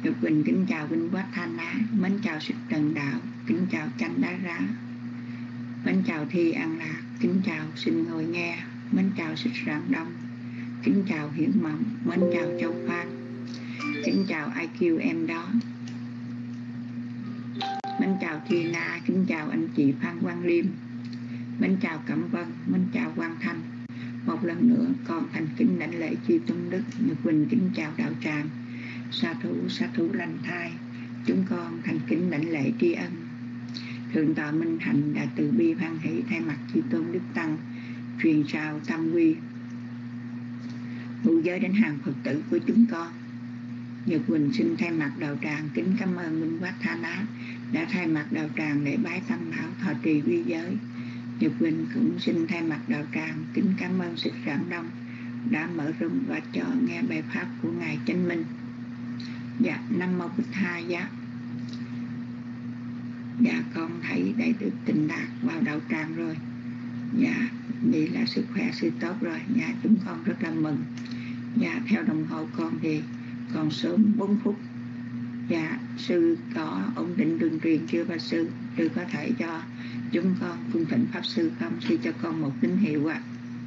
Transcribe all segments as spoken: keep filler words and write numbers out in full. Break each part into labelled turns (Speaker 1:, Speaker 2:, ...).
Speaker 1: Nhật Quỳnh kính chào Vinh Quát Thanh Á, mến chào Sức Trần Đạo, kính chào Chanh Đá Rá, mến chào Thi An Lạc, kính chào Xin Ngồi Nghe, mến chào Xích Rạng Đông, kính chào Hiển Mộng, mến chào Châu Phan, kính chào i kiu em đó, mến chào Thi Na, kính chào anh chị Phan Quang Liêm, mến chào Cẩm Vân, mến chào Quang Thanh. Một lần nữa con thành kính đảnh lễ chư tôn đức. Nhật Quỳnh kính chào đạo tràng. Sa thú sa thú lành thai, chúng con thành kính đảnh lễ tri ân thượng tọa Minh Hạnh đã từ bi hoan hỷ thay mặt chư tôn đức tăng truyền trao tam quy ngũ giới đến hàng Phật tử của chúng con. Nhật Quỳnh xin thay mặt đạo tràng kính cảm ơn Minh Quát Tha Ná đã thay mặt đạo tràng để bái tam bảo thọ trì quy giới. Nhật Quỳnh cũng xin thay mặt đạo tràng kính cảm ơn Xích Rạng Đông đã mở rung và cho nghe bài pháp của ngài Chánh Minh. Dạ, Nam Mô Bích Tha Giá. Dạ, con thấy đã được tình đạt vào đạo tràng rồi. Dạ, vậy là sức khỏe sự tốt rồi. Dạ, chúng con rất là mừng. Dạ, theo đồng hồ con thì còn sớm bốn phút. Dạ, sư có ổn định đường truyền chưa bà sư? Sư có thể cho chúng con cung thỉnh pháp sư không? Sư cho con một tín hiệu ạ. À.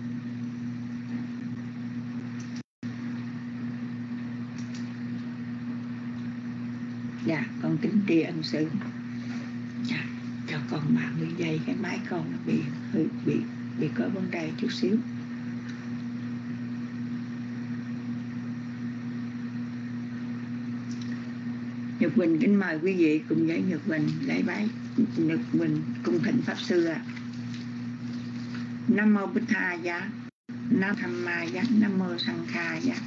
Speaker 1: Dạ, con kính tri ân sư. Dạ, cho con ba mươi giây, cái máy con nó bị hơi bị bị có vấn đề chút xíu. Nhật Quỳnh kính mời quý vị cùng với Nhật Quỳnh lễ bái Nhật Quỳnh cung thỉnh pháp sư ạ. À. Nam Mô Bích Tha Giá, Nam Tham Ma Giá, Nam Mô Sang Kha Giá.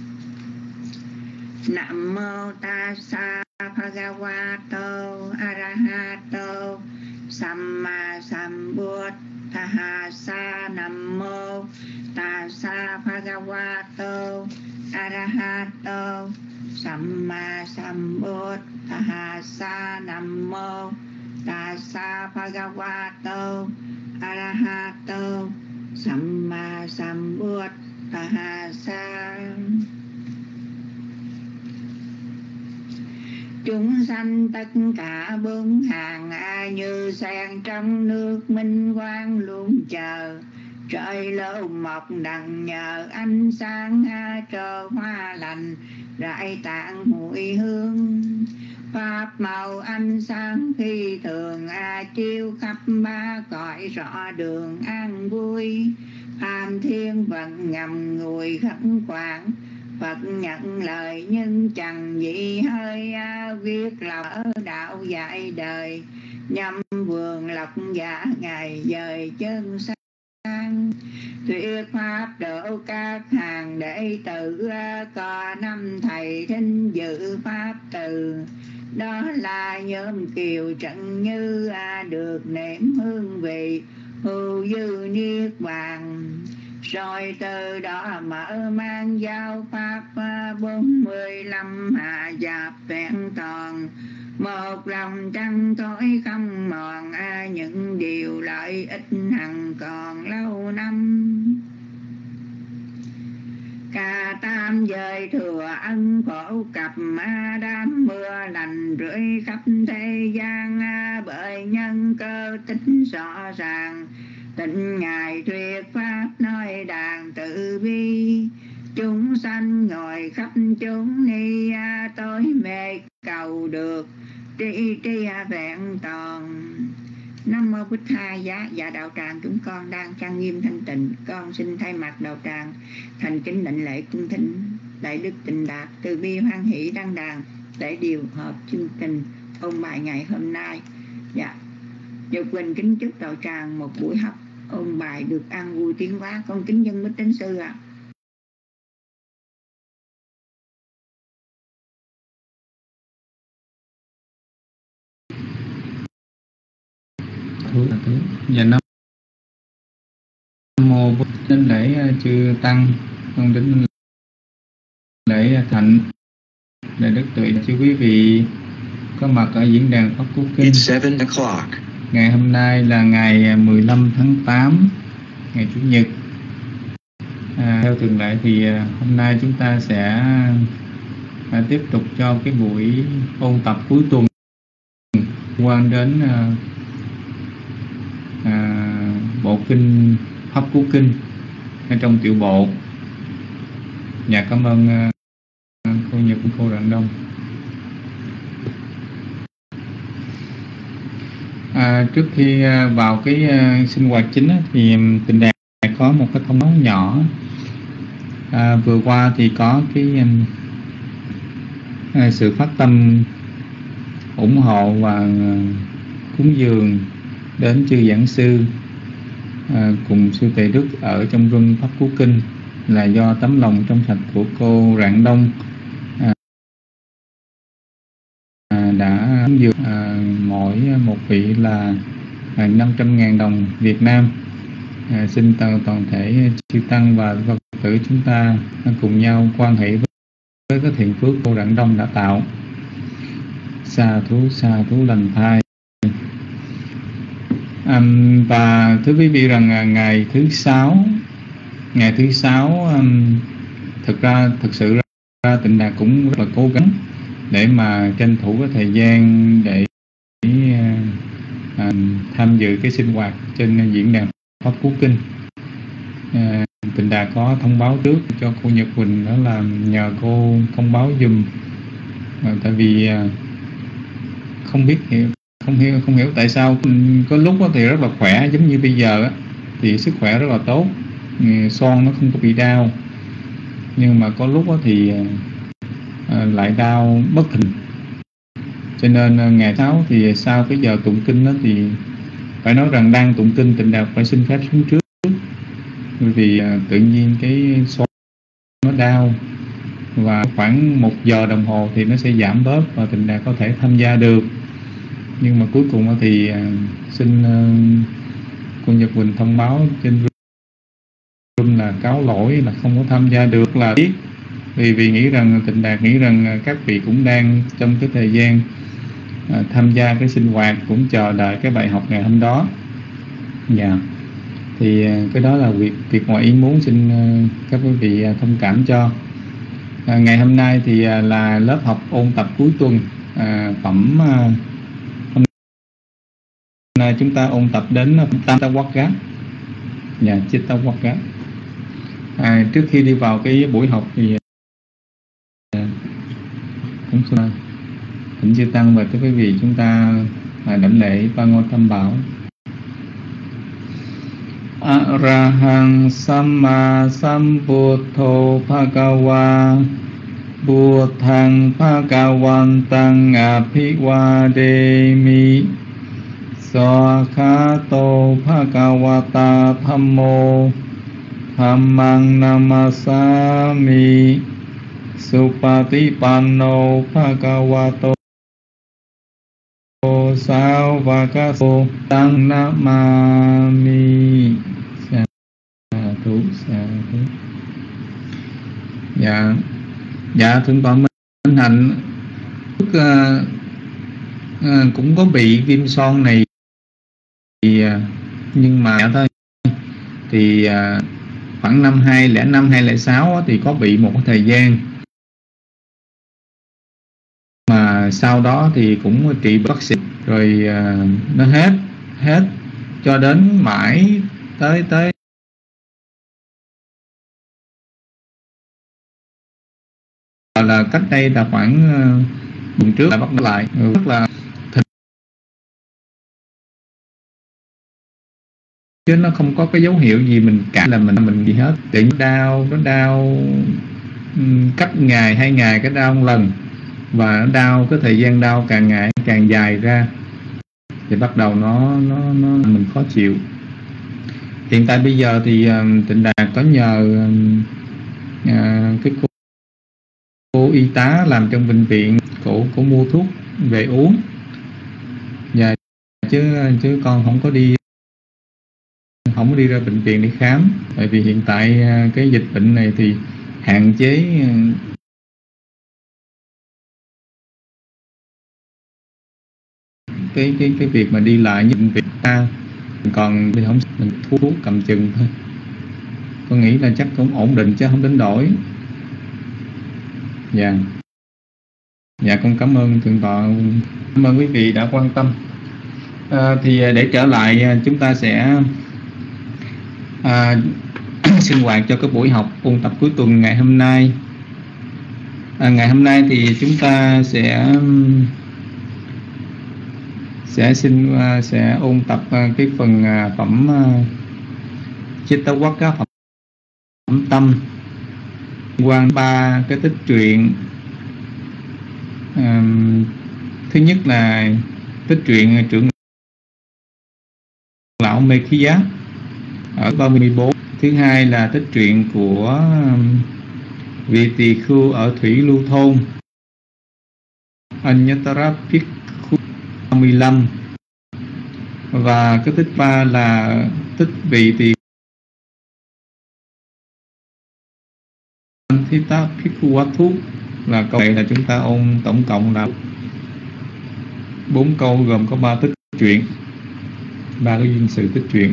Speaker 1: Nam Mô Tassa Bhagavato Arahato Samma Sambuddhassa. Nam Mô Tassa Bhagavato Arahato Samma Sambuddhassa. Nam Mô Tassa Bhagavato Arahato Samma Sambuddhassa. Chúng sanh tất cả bốn hàng ai như sen trong nước minh quang luôn chờ. Trời lâu mọc đằng nhờ ánh sáng trơ hoa lành rải tạng mùi hương. Pháp màu ánh sáng khi thường a chiếu khắp ba cõi rõ đường an vui. Tham thiên vận ngầm ngùi khẩn khoản Phật nhận lời nhưng chẳng gì hơi a viết lòng ở đạo dạy đời. Nhâm vườn lộc giả ngày dời chân sang. Thuyết pháp độ các hàng đệ tử có năm thầy thính dự pháp từ. Đó là nhóm kiều trận như được nếm hương vị hưu dư niết bàn. Rồi từ đó mở mang giáo pháp bốn mươi lăm hạ giáp vẹn toàn. Một lòng trăng tối không mòn những điều lợi ích hằng còn lâu năm. Cả tam giới thừa ân phổ cập đám mưa lành rưỡi khắp thế gian. Bởi nhân cơ tính rõ ràng tịnh ngài thuyết pháp nói đàn tự bi. Chúng sanh ngồi khắp chúng ni tối mê cầu được tri tri vẹn toàn. Nam Mô Bích Tha Giá. Dạ, đạo tràng chúng con đang trang nghiêm thanh tịnh. Con xin thay mặt đạo tràng thành kính đảnh lễ cung thỉnh đại đức Tịnh Đạt từ bi hoan hỷ đăng đàn để điều hợp chương trình ôn bài ngày hôm nay. Dạ, Nhật Quỳnh kính chúc đạo tràng một buổi học ôn bài được an vui tiến hóa. Con kính dân Bích Tín Sư ạ.
Speaker 2: À. Dạ, Nam Mô Bích đến lễ chư tăng, con đến lễ thạnh đại đức tuệ chư quý vị có mặt ở diễn đàn Pháp Quốc Kinh. Ngày hôm nay là ngày mười lăm tháng tám, ngày Chủ nhật. À, theo thường lệ thì hôm nay chúng ta sẽ tiếp tục cho cái buổi ôn tập cuối tuần quan đến à, à, bộ kinh Pháp Cú Kinh ở trong tiểu bộ. Dạ cảm ơn à, cô Nhật, cô Rạng Đông. À, trước khi à, vào cái à, sinh hoạt chính á, thì Tịnh Đạt có một cái thông báo nhỏ. À, vừa qua thì có cái à, sự phát tâm ủng hộ và à, cúng dường đến chư giảng sư à, cùng sư Tề Đức ở trong room Pháp Cú Kinh, là do tấm lòng trong sạch của cô Rạng Đông à, à, đã cúng dường à, mỗi một vị là à, năm trăm ngàn đồng Việt Nam. À, xin toàn, toàn thể chư tăng và Phật tử chúng ta cùng nhau quan hệ với, với cái thiện phước cô Rạng Đông đã tạo. Sa thú sa thú lành thai. À, và thưa quý vị rằng à, ngày thứ sáu ngày thứ sáu um, thực ra thực sự ra, ra Tịnh Đạt cũng rất là cố gắng để mà tranh thủ cái thời gian để à, à, tham dự cái sinh hoạt trên diễn đàn Pháp Cú Kinh. À, Tịnh Đạt có thông báo trước cho cô Nhật Quỳnh, đó là nhờ cô thông báo giùm, à, tại vì à, không biết hiểu không hiểu không hiểu tại sao có lúc thì rất là khỏe, giống như bây giờ á, thì sức khỏe rất là tốt, son nó không có bị đau, nhưng mà có lúc thì à, lại đau bất thình. Cho nên ngày sáu thì sau cái giờ tụng kinh đó thì phải nói rằng đang tụng kinh Tịnh Đạt phải xin phép xuống trước, bởi vì à, tự nhiên cái son nó đau, và khoảng một giờ đồng hồ thì nó sẽ giảm bớt và Tịnh Đạt có thể tham gia được. Nhưng mà cuối cùng thì à, xin à, cô Nhật Quỳnh thông báo trên room là cáo lỗi, là không có tham gia được, là biết vì vì nghĩ rằng Tịnh Đạt nghĩ rằng các vị cũng đang trong cái thời gian à, tham gia cái sinh hoạt, cũng chờ đợi cái bài học ngày hôm đó. Dạ, thì à, cái đó là việc việc ngoài ý muốn, xin à, các quý vị à, thông cảm cho. À, ngày hôm nay thì à, là lớp học ôn tập cuối tuần, à, phẩm à, hôm nay chúng ta ôn tập đến Chitta Wagga. Dạ, Chitta Wagga. À, trước khi đi vào cái buổi học thì à, cũng xin thỉnh chư tăng và các quý vị chúng ta à, đảnh lễ ba ngôi tam bảo. Arahang Samma Sambuddho Bhagava Buddhang Bhagavantang Abhivademi Sakhato Bhagavata Dhammo Dhammang Namasami Supatipanno Bhagavato Savakaso Tăng Namami. Sa thú sa thú. Dạ, dạ thượng tọa Minh Hạnh uh, uh, cũng có bị viêm son này, thì uh, nhưng mà dạ thôi thì uh, khoảng năm hai lẻ năm hai lẻ sáu thì có bị một thời gian, mà sau đó thì cũng trị bác sĩ rồi uh, nó hết hết cho đến mãi tới tới là cách đây là khoảng uh, tuần trước là bắt đầu lại rất là thịt, chứ nó không có cái dấu hiệu gì mình cảm là mình mình gì hết. Tự nhiên đau, nó đau um, cách ngày hai ngày cái đau một lần, và nó đau, cái thời gian đau càng ngày càng dài ra thì bắt đầu nó nó nó mình khó chịu. Hiện tại bây giờ thì uh, Tịnh Đạt có nhờ uh, cái cô, cô y tá làm trong bệnh viện, cổ cổ mua thuốc về uống. Và chứ chứ con không có đi không có đi ra bệnh viện để khám, tại vì hiện tại uh, cái dịch bệnh này thì hạn chế uh, cái cái cái việc mà đi lại những việc ta, còn thì không, mình thuốc cầm chừng thôi. Tôi nghĩ là chắc cũng ổn định chứ không đến đổi. Dạ. Yeah. Dạ con cảm ơn thượng tọa, cảm ơn quý vị đã quan tâm. À, thì để trở lại chúng ta sẽ à, sinh hoạt cho cái buổi học ôn tập cuối tuần ngày hôm nay. À, ngày hôm nay thì chúng ta sẽ sẽ xin sẽ ôn tập cái phần phẩm Chittawaka, phẩm, phẩm tâm quan ba cái tích truyện. À, thứ nhất là tích truyện trưởng lão Mê Khí Giá ở ba mươi bốn. Thứ hai là tích truyện của vị tỳ khưu ở Thủy Lưu Thôn Anyatara Phikkhū ba mươi lăm. Và cái tích ba là tích vị tỳ Thita Phikkhū, là câu này là chúng ta ôn tổng cộng là bốn câu, gồm có ba tích truyện, ba cái duyên sự tích truyện.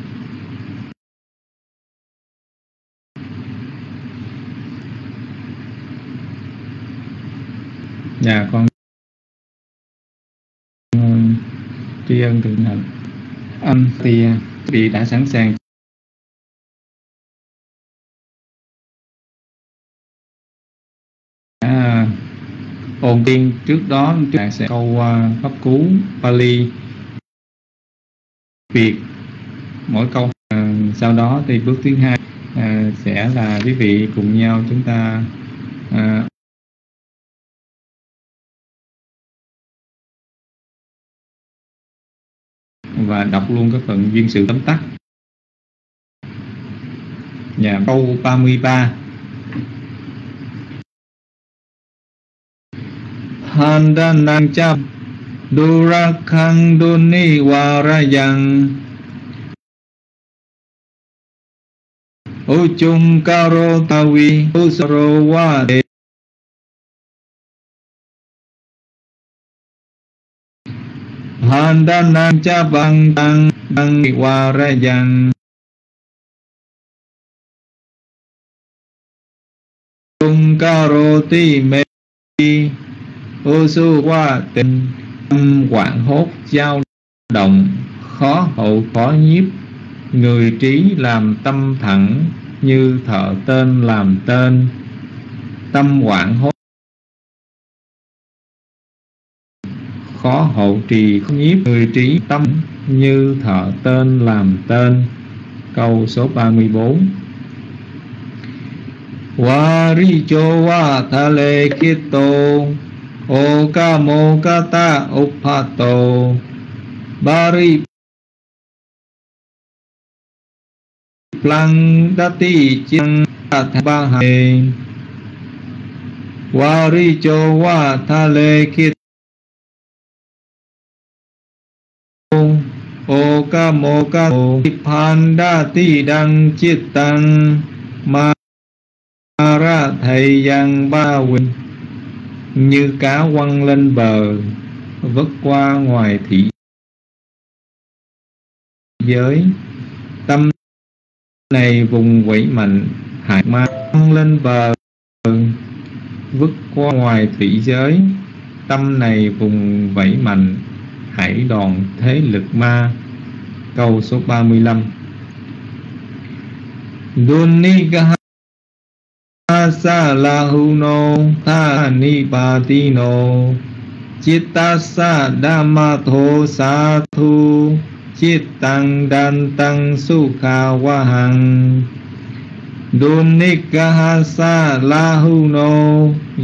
Speaker 2: Dạ con tri ân thượng hạnh. Anh thì vị đã sẵn sàng à, ôn tiên. Trước đó chúng ta sẽ câu uh, pháp cú Pali Việt mỗi câu. À, sau đó thì bước thứ hai à, sẽ là quý vị cùng nhau chúng ta à, và đọc luôn cái phần duyên sự tóm tắt. Nhà câu ba mươi ba. Handanang cha Durakhang Duni Warayang Uchum Karo Tawi Usaro Wade Handanang cha Bang Tang Bang Warayang Uchum Karo Ti Me Ô su qua tình tâm quảng hốt dao động, khó hậu khó nhiếp. Người trí làm tâm thẳng, như thợ tên làm tên. Tâm quảng hốt khó hậu trì khó nhiếp. Người trí tâm như thợ tên làm tên. Câu số ba mươi bốn. Waricho wa thale kito Oka mokata upato Bari Plang dati ching bahai Waricho wa thale kito Oka mokato Pandati đăng chiết tăng Mara thầy yang ba huynh. Như cá quăng lên bờ, vớt qua ngoài thị giới. Tâm này vùng vẫy mạnh, hại ma quăng lên bờ, vứt qua ngoài thủy giới. Tâm này vùng vẫy mạnh, hãy đòn thế lực ma. Câu số ba mươi lăm. Dunigaha Sa la huno tha ni patino Chittasa dhammatho sa thu Chittang dantang sukha wahang Dunikahasa la huno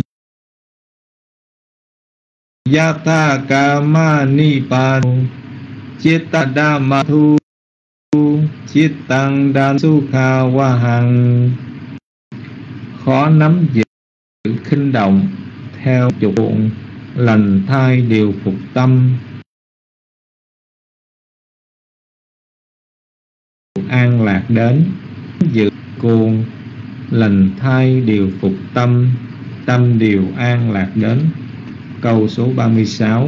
Speaker 2: Yatha kama ni patino Chitta dhammatho Chittang dantang sukha wahang. Khó nắm giữ khinh động, theo chuộng lành thai điều phục tâm. An lạc đến, giữ cuồng lành thai điều phục tâm, tâm điều an lạc đến. Câu số ba mươi sáu.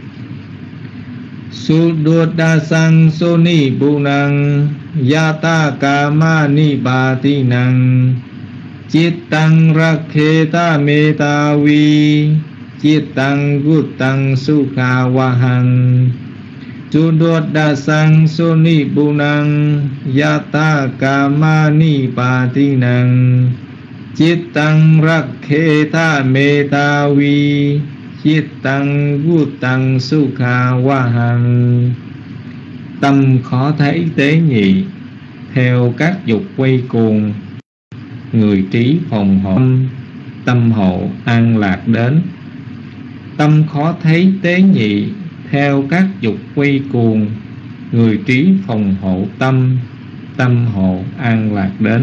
Speaker 2: Sudodasang soni bunang Yata kama ni batinang Chittang rakheta metavi Chittang Gutang Sukha Wahang Chudodasang Soni Bunang Yata Kamani Patinang Chittang Rakheta Metavi Chittang Gutang Sukha Wahang. Tâm khó thấy tế nhị, theo các dục quay cuồng, người trí phòng hộ, tâm hộ an lạc đến. Tâm khó thấy tế nhị, theo các dục quay cuồng, người trí phòng hộ tâm, tâm hộ an lạc đến.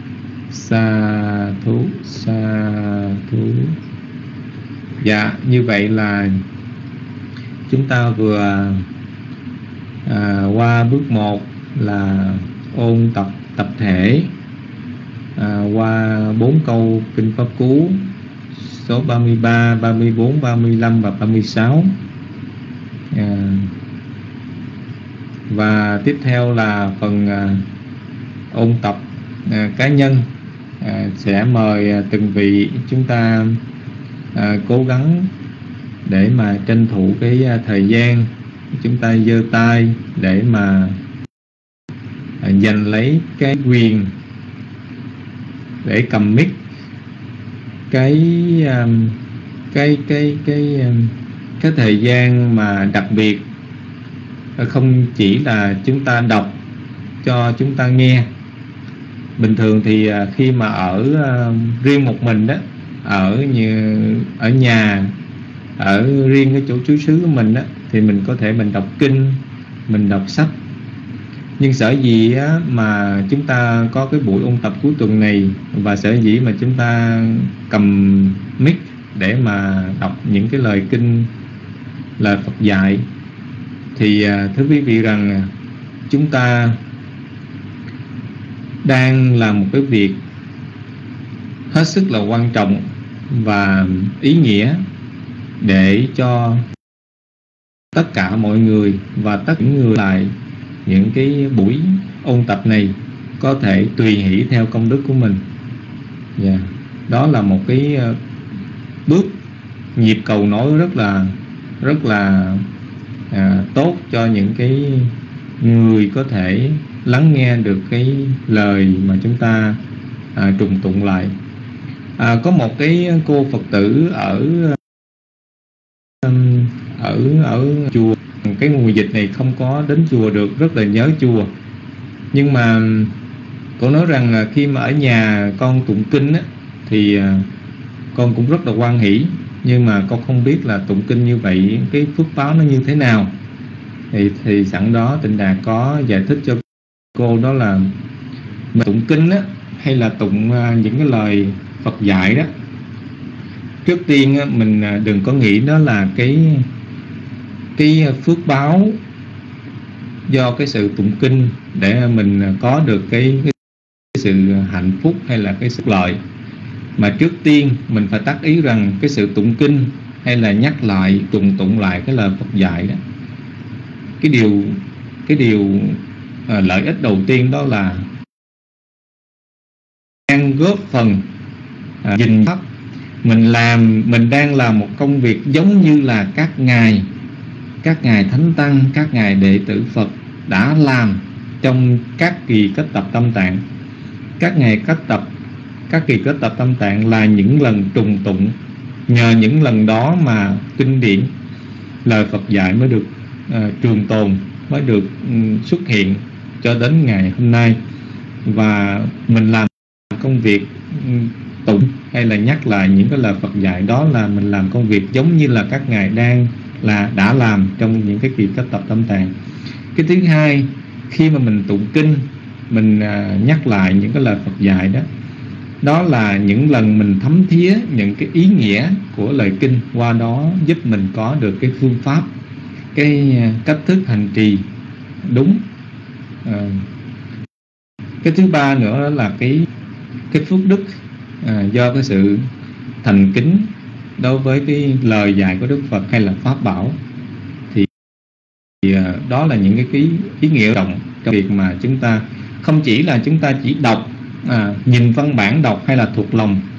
Speaker 2: Sa thú, sa thú. Dạ, như vậy là chúng ta vừa à, qua bước một là ôn tập tập thể à, qua bốn câu kinh Pháp Cú số ba mươi ba, ba mươi bốn, ba mươi lăm và ba mươi sáu. À, và tiếp theo là phần à, ôn tập à, cá nhân. À, sẽ mời à, từng vị chúng ta à, cố gắng để mà tranh thủ cái à, thời gian, chúng ta giơ tay để mà à, giành lấy cái quyền để cầm mic. Cái à, cái cái cái cái, cái thời gian mà đặc biệt không chỉ là chúng ta đọc cho chúng ta nghe. Bình thường thì khi mà ở uh, riêng một mình đó, ở như ở nhà, ở riêng cái chỗ trú xứ của mình đó, thì mình có thể mình đọc kinh, mình đọc sách. Nhưng sở dĩ á, mà chúng ta có cái buổi ôn tập cuối tuần này, và sở dĩ mà chúng ta cầm mic để mà đọc những cái lời kinh, lời Phật dạy, thì uh, thưa quý vị rằng chúng ta đang làm một cái việc hết sức là quan trọng và ý nghĩa để cho tất cả mọi người và tất cả những người lại những cái buổi ôn tập này có thể tùy hỷ theo công đức của mình. Yeah. Đó là một cái bước nhịp cầu nối rất là rất là à, tốt cho những cái người có thể lắng nghe được cái lời mà chúng ta à, trùng tụng lại. À, có một cái cô Phật tử ở ở ở chùa, cái mùa dịch này không có đến chùa được, rất là nhớ chùa. Nhưng mà cô nói rằng là khi mà ở nhà con tụng kinh á, thì con cũng rất là hoan hỷ, nhưng mà con không biết là tụng kinh như vậy cái phước báo nó như thế nào. Thì, thì sẵn đó Tịnh Đạt có giải thích cho cô, đó là mình tụng kinh á, hay là tụng những cái lời Phật dạy đó, trước tiên á, mình đừng có nghĩ đó là cái cái phước báo do cái sự tụng kinh để mình có được cái, cái sự hạnh phúc hay là cái sự lợi. Mà trước tiên mình phải tác ý rằng cái sự tụng kinh hay là nhắc lại, trùng tụng lại cái lời Phật dạy đó, cái điều cái điều à, lợi ích đầu tiên đó là đang góp phần à, gìn pháp. Mình làm mình đang làm một công việc giống như là các ngài các ngài thánh tăng, các ngài đệ tử Phật đã làm trong các kỳ kết tập tâm tạng. Các ngài kết tập các kỳ kết tập tâm tạng là những lần trùng tụng, nhờ những lần đó mà kinh điển lời Phật dạy mới được uh, trường tồn, mới được um, xuất hiện cho đến ngày hôm nay. Và mình làm công việc um, tụng hay là nhắc lại những cái lời Phật dạy đó, là mình làm công việc giống như là các ngài đang là đã làm trong những cái kỳ kết tập tâm tạng. Cái thứ hai, khi mà mình tụng kinh, mình uh, nhắc lại những cái lời Phật dạy đó, đó là những lần mình thấm thía những cái ý nghĩa của lời kinh, qua đó giúp mình có được cái phương pháp, cái cách thức hành trì đúng. À, cái thứ ba nữa đó là cái cái phước đức à, do cái sự thành kính đối với cái lời dạy của Đức Phật hay là pháp bảo. Thì, thì à, đó là những cái, cái ý nghĩa trọng trong việc mà chúng ta không chỉ là chúng ta chỉ đọc, à, nhìn văn bản đọc hay là thuộc lòng,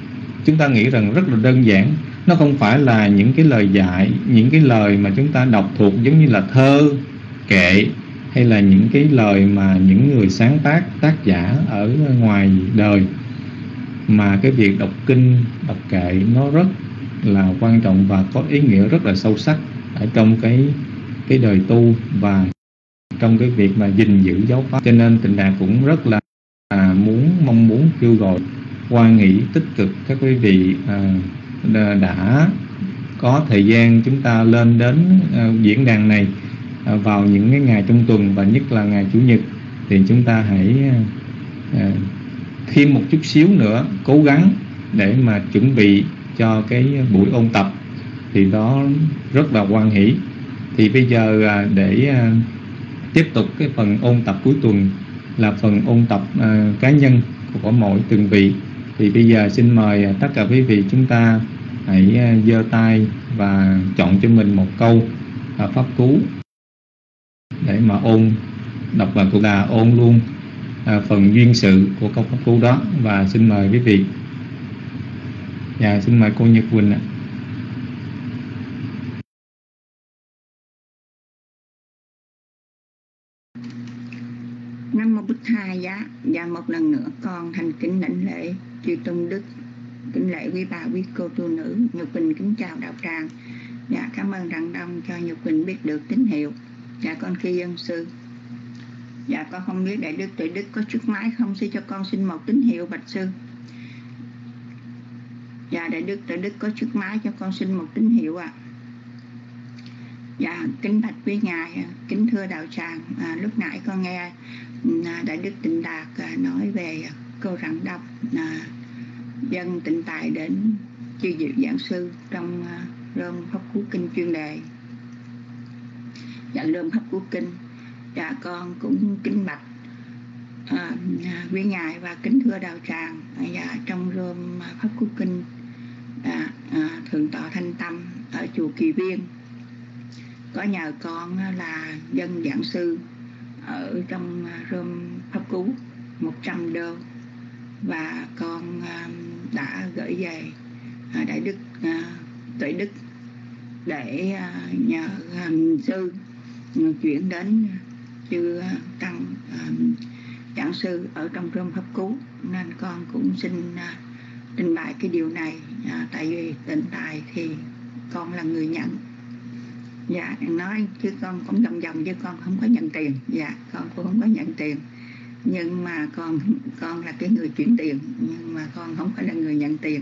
Speaker 2: chúng ta nghĩ rằng rất là đơn giản. Nó không phải là những cái lời dạy, những cái lời mà chúng ta đọc thuộc giống như là thơ, kệ, hay là những cái lời mà những người sáng tác, tác giả ở ngoài đời. Mà cái việc đọc kinh, đọc kệ nó rất là quan trọng và có ý nghĩa rất là sâu sắc ở trong cái cái đời tu và trong cái việc mà gìn giữ giáo pháp. Cho nên Tịnh Đạt cũng rất là à, muốn mong muốn kêu gọi hoan hỷ tích cực các quý vị à, đã có thời gian chúng ta lên đến à, diễn đàn này à, vào những cái ngày trong tuần và nhất là ngày Chủ nhật, thì chúng ta hãy à, thêm một chút xíu nữa cố gắng để mà chuẩn bị cho cái buổi ôn tập, thì đó rất là hoan hỷ. Thì bây giờ à, để à, tiếp tục cái phần ôn tập cuối tuần là phần ôn tập à, cá nhân của mỗi từng vị. Thì bây giờ xin mời à, tất cả quý vị chúng ta hãy à, giơ tay và chọn cho mình một câu à, pháp cú để mà ôn, đọc và cũng là ôn luôn à, phần duyên sự của câu pháp cú đó. Và xin mời quý vị. Dạ, xin mời cô Nhật Quỳnh ạ.
Speaker 1: Nam mô Bích Tha Giá. Và một lần nữa con thành kính lãnh lễ chư tôn đức, kính lễ quý bà quý cô tu nữ. Nhật Quỳnh kính chào đạo tràng. Dạ, cảm ơn Đặng Đông cho Nhật Quỳnh biết được tín hiệu. Dạ, con khi dân sư. Dạ, con không biết Đại Đức Tuệ Đức có chiếc máy không, xin cho con xin một tín hiệu bạch sư. Dạ, Đại Đức Tuệ Đức có chiếc máy cho con xin một tín hiệu ạ. À. Dạ, kính bạch quý ngài, kính thưa đạo tràng, à, lúc nãy con nghe à, Đại Đức Tịnh Đạt à, nói về câu Rạng Đông à, dân tịnh tài đến chư diệu giảng sư trong à, rơm pháp cú kinh chuyên đề. Dạ, rơm pháp cú kinh. Dạ, con cũng kính bạch à, quý ngài và kính thưa đạo tràng. À, dạ, trong rơm pháp cú kinh à, à, thượng tọa Thanh Tâm ở chùa Kỳ Viên có nhờ con là dân giảng sư ở trong rơm pháp cú một trăm đô, và con đã gửi về Đại Đức Tuệ Đức để nhờ sư chuyển đến chư tăng giảng sư ở trong rơm pháp cú. Nên con cũng xin trình bày cái điều này, tại vì tịnh tài thì con là người nhận. Dạ, nói chứ con cũng vòng vòng chứ con không có nhận tiền. Dạ, con cũng không có nhận tiền, nhưng mà con con là cái người chuyển tiền, nhưng mà con không phải là người nhận tiền.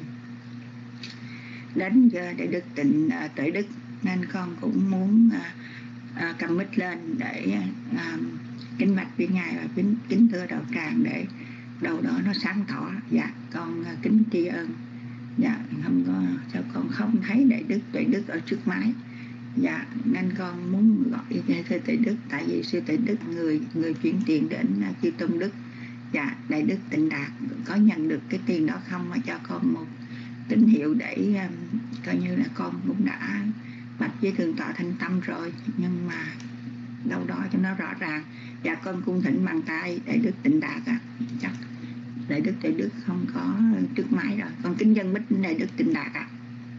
Speaker 1: Đến giờ để Đức Tịnh uh, Tuệ Đức nên con cũng muốn uh, uh, cầm mic lên để uh, kính bạch với ngài và kính kính thưa đạo tràng để đầu đó nó sáng tỏ. Dạ, con uh, kính tri ân. Dạ, không có sao con không thấy Đại Đức Tuệ Đức ở trước máy. Dạ, nên con muốn gọi sư Tuệ Đức, tại vì sư Tuệ Đức người người chuyển tiền đến chư tôn đức. Dạ, Đại Đức Tịnh Đạt có nhận được cái tiền đó không, mà cho con một tín hiệu để um, coi như là con cũng đã bạch với thượng tọa Thanh Tâm rồi, nhưng mà đâu đó cho nó rõ ràng. Dạ, con cung thỉnh bằng tay Đại Đức Tịnh Đạt á. Chắc Đại Đức Tuệ Đức không có trước máy rồi, con kính dân mic Đại Đức Tịnh Đạt ạ. À.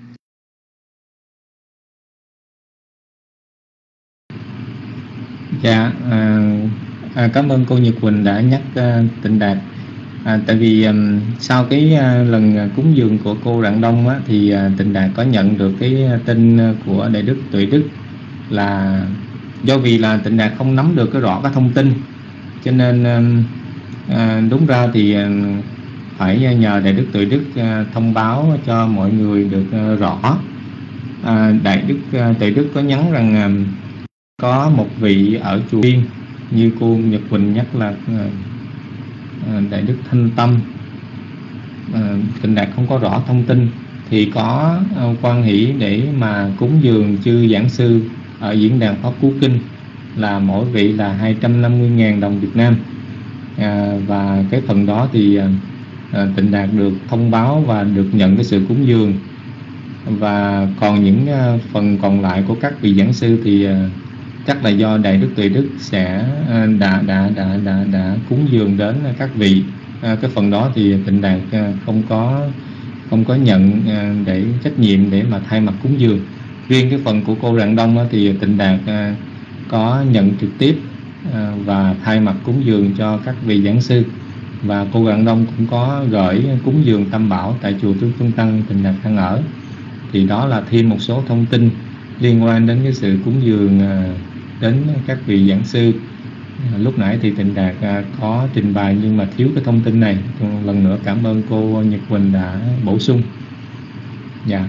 Speaker 2: Dạ, à, à, cảm ơn cô Nhật Quỳnh đã nhắc à, Tịnh Đạt. À, tại vì um, sau cái uh, lần cúng dường của cô Rạng Đông á, thì uh, Tịnh Đạt có nhận được cái tin của Đại Đức Tuệ Đức là do vì là Tịnh Đạt không nắm được cái rõ cái thông tin, cho nên um, uh, đúng ra thì uh, phải nhờ Đại Đức Tuệ Đức uh, thông báo cho mọi người được uh, rõ. Uh, Đại Đức uh, Tuệ Đức có nhắn rằng uh, có một vị ở chùa Viên, như cô Nhật Quỳnh nhắc là uh, Đại Đức Thanh Tâm. uh, Tịnh Đạt không có rõ thông tin thì có uh, quan hỷ để mà cúng dường chư giảng sư ở diễn đàn Pháp Cú Kinh là mỗi vị là hai trăm năm mươi nghìn đồng Việt Nam. uh, Và cái phần đó thì uh, Tịnh Đạt được thông báo và được nhận cái sự cúng dường. Và còn những uh, phần còn lại của các vị giảng sư thì uh, chắc là do Đại Đức Tuệ Đức sẽ đã đã đã đã đã cúng dường đến các vị. À, cái phần đó thì Tịnh Đạt không có không có nhận để trách nhiệm để mà thay mặt cúng dường. Riêng cái phần của cô Rạng Đông thì Tịnh Đạt có nhận trực tiếp và thay mặt cúng dường cho các vị giảng sư, và cô Rạng Đông cũng có gửi cúng dường tam bảo tại chùa Tứ Phương Tăng Tịnh Đạt đang ở. Thì đó là thêm một số thông tin liên quan đến cái sự cúng dường đến các vị giảng sư. Lúc nãy thì Tịnh Đạt có trình bày nhưng mà thiếu cái thông tin này. Lần nữa cảm ơn cô Nhật Quỳnh đã bổ sung. Dạ.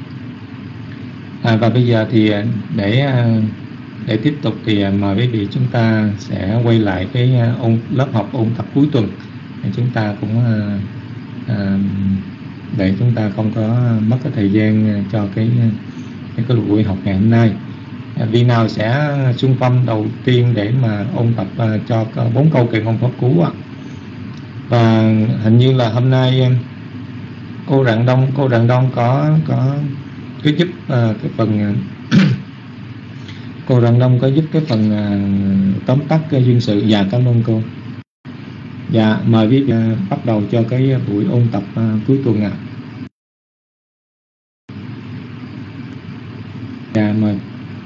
Speaker 2: À, và bây giờ thì để để tiếp tục thì mời quý vị chúng ta sẽ quay lại cái ôn, lớp học ôn tập cuối tuần. Chúng ta cũng à, để chúng ta không có mất cái thời gian cho cái cái, cái buổi học ngày hôm nay. À, vị nào sẽ xung phong đầu tiên để mà ôn tập uh, cho bốn câu kệ ngôn pháp cú ạ? Và hình như là hôm nay cô Rạng Đông cô Rạng Đông có có cái giúp uh, cái phần cô Rạng Đông có giúp cái phần uh, tóm tắt cái duyên sự. Dạ cảm ơn cô. Dạ mời quý vị uh, bắt đầu cho cái buổi ôn tập uh, cuối tuần ạ. À. Dạ mời.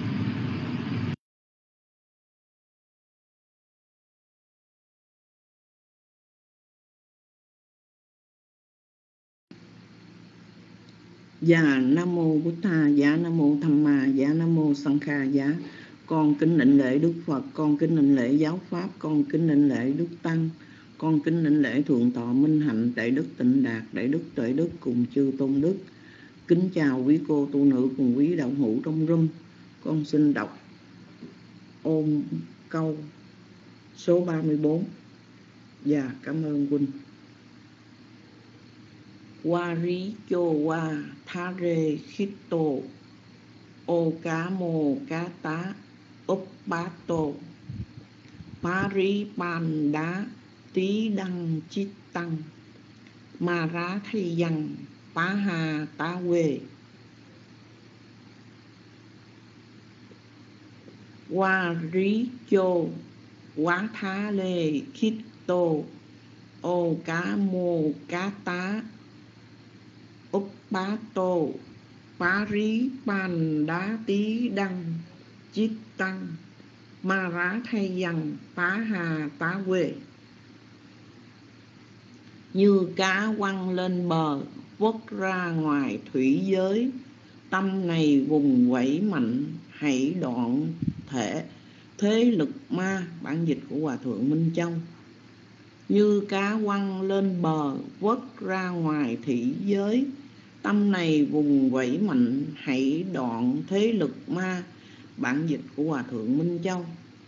Speaker 3: Dạ Nam Mô Bụt Tha, dạ Nam Mô Tham Ma, dạ Nam Mô Sang Kha, dạ con kính đảnh lễ Đức Phật, con kính đảnh lễ giáo pháp, con kính đảnh lễ Đức Tăng, con kính đảnh lễ Thượng Tọa Minh Hạnh, Đại Đức Tịnh Đạt, Đại Đức Tuệ Đức cùng chư tôn đức. Kính chào quý cô tu nữ cùng quý đạo hữu trong room. Con xin đọc ôn câu số ba mươi bốn. Dạ cảm ơn huynh. Wari cho wa thare khito o cá mô cá tá úp bá tô pari pan đá tí đăng chít tăng ma rá thay dân tá hà tá quê Wari cho quá thá lê khito o cá mô cá tá úp bá tô phá rí bàn đá tí đăng chít tăng ma rá thay dần phá hà tá quê. Như cá quăng lên bờ vớt ra ngoài thủy giới, tâm này vùng vẫy mạnh hãy đoạn thể thế lực ma. Bản dịch của Hòa Thượng Minh Châu. Như cá quăng lên bờ vớt ra ngoài thủy giới, tâm này vùng vẫy mạnh hãy đoạn thế lực ma. Bản dịch của Hòa Thượng Minh Châu.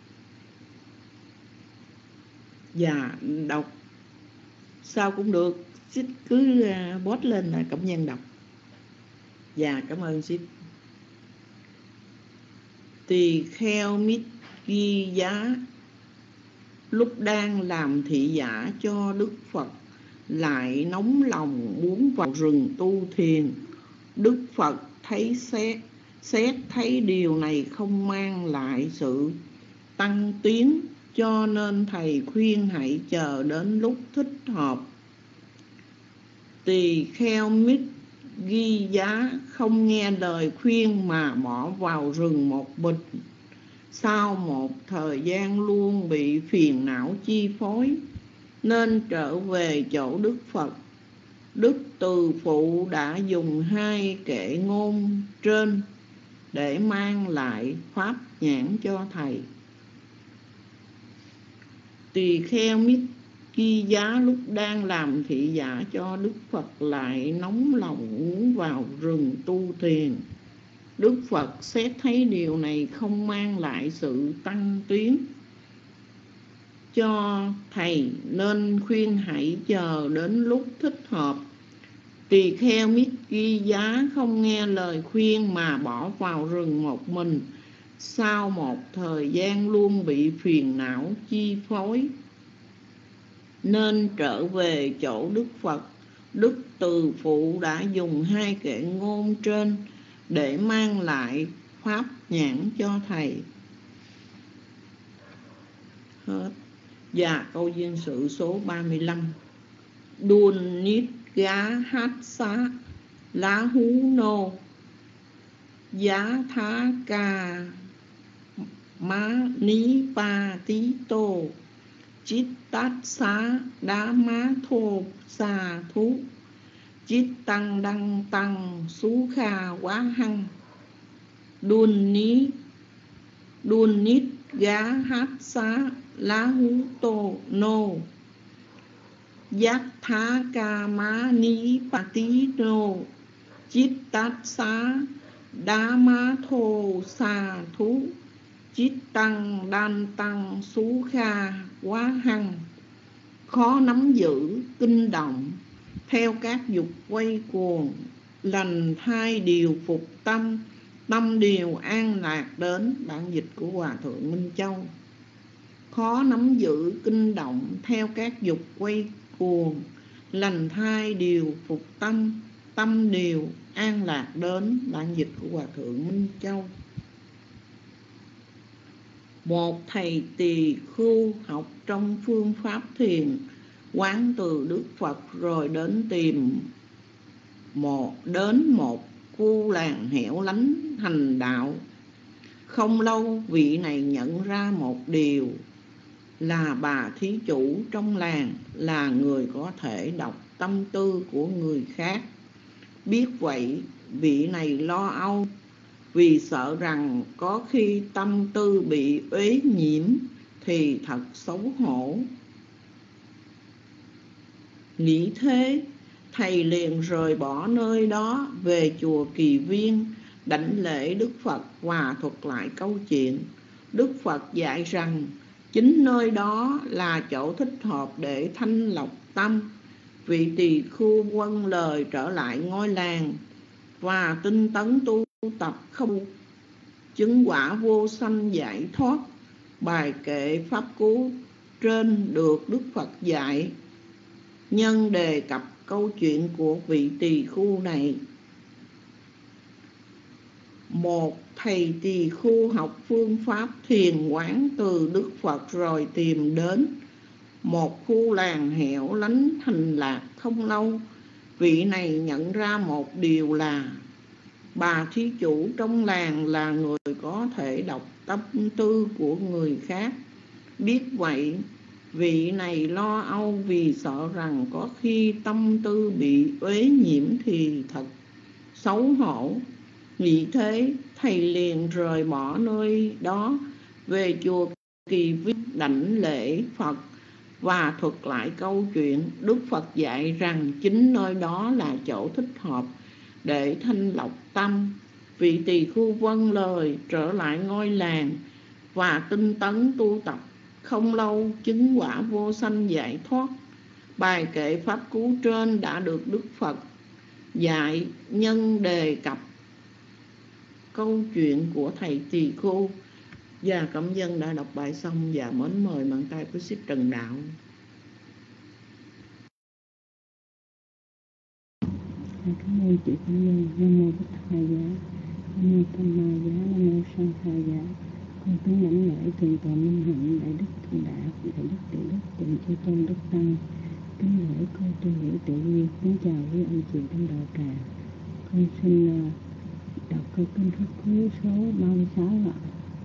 Speaker 3: Dạ đọc sao cũng được, Xích cứ post lên là cảm nhân đọc. Dạ cảm ơn Xích. Tỳ kheo mít ghi giá lúc đang làm thị giả cho Đức Phật, lại nóng lòng muốn vào rừng tu thiền. Đức Phật thấy xét, xét thấy điều này không mang lại sự tăng tiến, cho nên thầy khuyên hãy chờ đến lúc thích hợp. Tỳ kheo mít ghi giá không nghe lời khuyên mà bỏ vào rừng một mình. Sau một thời gian luôn bị phiền não chi phối, nên trở về chỗ Đức Phật. Đức Từ Phụ đã dùng hai kệ ngôn trên để mang lại pháp nhãn cho thầy. Tỳ kheo mít ghi giá lúc đang làm thị giả cho Đức Phật, lại nóng lòng muốn vào rừng tu thiền. Đức Phật xét thấy điều này không mang lại sự tăng tiến cho thầy, nên khuyên hãy chờ đến lúc thích hợp. Tỳ kheo mít ghi giá không nghe lời khuyên mà bỏ vào rừng một mình. Sau một thời gian luôn bị phiền não chi phối, nên trở về chỗ Đức Phật. Đức Từ Phụ đã dùng hai kệ ngôn trên để mang lại pháp nhãn cho thầy. Hết. Và câu duyên sự số ba mươi lăm. Đun nít gá hát xá lá hú nô giá thá ca má ní pa tí tô chít tát xá đá má thô xa thú chít tăng đăng tăng xú kha quá hăng đun ní đun nít gá hát xá lá hú tô nô giác thá ca má ní pa tí nô chít tát xá đá má thô xa thú chít tăng đan tăng xú kha quá hăng. Khó nắm giữ kinh động, theo các dục quay cuồng, lành thai điều phục tâm, tâm điều an lạc đến. Bản dịch của Hòa Thượng Minh Châu. Khó nắm giữ kinh động, theo các dục quay cuồng, lành thai điều phục tâm, tâm điều an lạc đến. Bản dịch của Hòa Thượng Minh Châu. Một thầy tỳ khưu học trong phương pháp thiền, quán từ Đức Phật rồi đến tìm một đến một khu làng hẻo lánh hành đạo. Không lâu vị này nhận ra một điều là bà thí chủ trong làng là người có thể đọc tâm tư của người khác. Biết vậy, vị này lo âu vì sợ rằng có khi tâm tư bị uế nhiễm thì thật xấu hổ. Nghĩ thế, thầy liền rời bỏ nơi đó về chùa Kỳ Viên, đảnh lễ Đức Phật và thuật lại câu chuyện. Đức Phật dạy rằng chính nơi đó là chỗ thích hợp để thanh lọc tâm. Vị tỳ khưu vâng lời trở lại ngôi làng và tinh tấn tu tập không chứng quả vô sanh giải thoát. Bài kệ pháp cú trên được Đức Phật dạy nhân đề cập câu chuyện của vị tỳ khưu này. Một thầy tỳ khưu học phương pháp thiền quán từ Đức Phật rồi tìm đến một khu làng hẻo lánh thành lạc. Không lâu, vị này nhận ra một điều là bà thí chủ trong làng là người có thể đọc tâm tư của người khác. Biết vậy, vị này lo âu vì sợ rằng có khi tâm tư bị uế nhiễm thì thật xấu hổ. Nghĩ thế, thầy liền rời bỏ nơi đó về chùa Kỳ Viên, đảnh lễ Phật và thuật lại câu chuyện. Đức Phật dạy rằng chính nơi đó là chỗ thích hợp để thanh lọc tâm. Vị tỳ khưu vâng lời trở lại ngôi làng và tinh tấn tu tập. Không lâu chứng quả vô sanh giải thoát. Bài kệ pháp cú trên đã được Đức Phật dạy nhân đề cập câu chuyện của thầy tỳ khưu. Và cảm dân đã đọc bài xong và mến mời bàn tay của Sư Trần Đạo.
Speaker 4: Cảm ơn chị Cảm ơn. Nam mô Bích Thầy Giá, Nam mô Tham Ma Giá, Nam mô Sang Khai Giá. Con kính lãnh lễ thượng tọa Minh Hạnh, đại đức Thượng Đạo, đại đức Tự Đức, Tịnh Chư Tôn Đức Tăng. Kính lễ cô tu hiểu tự nhiên. Kính chào quý anh chị trong đạo tràng. Con xin đọc câu kinh pháp cú số ba mươi sáu ạ.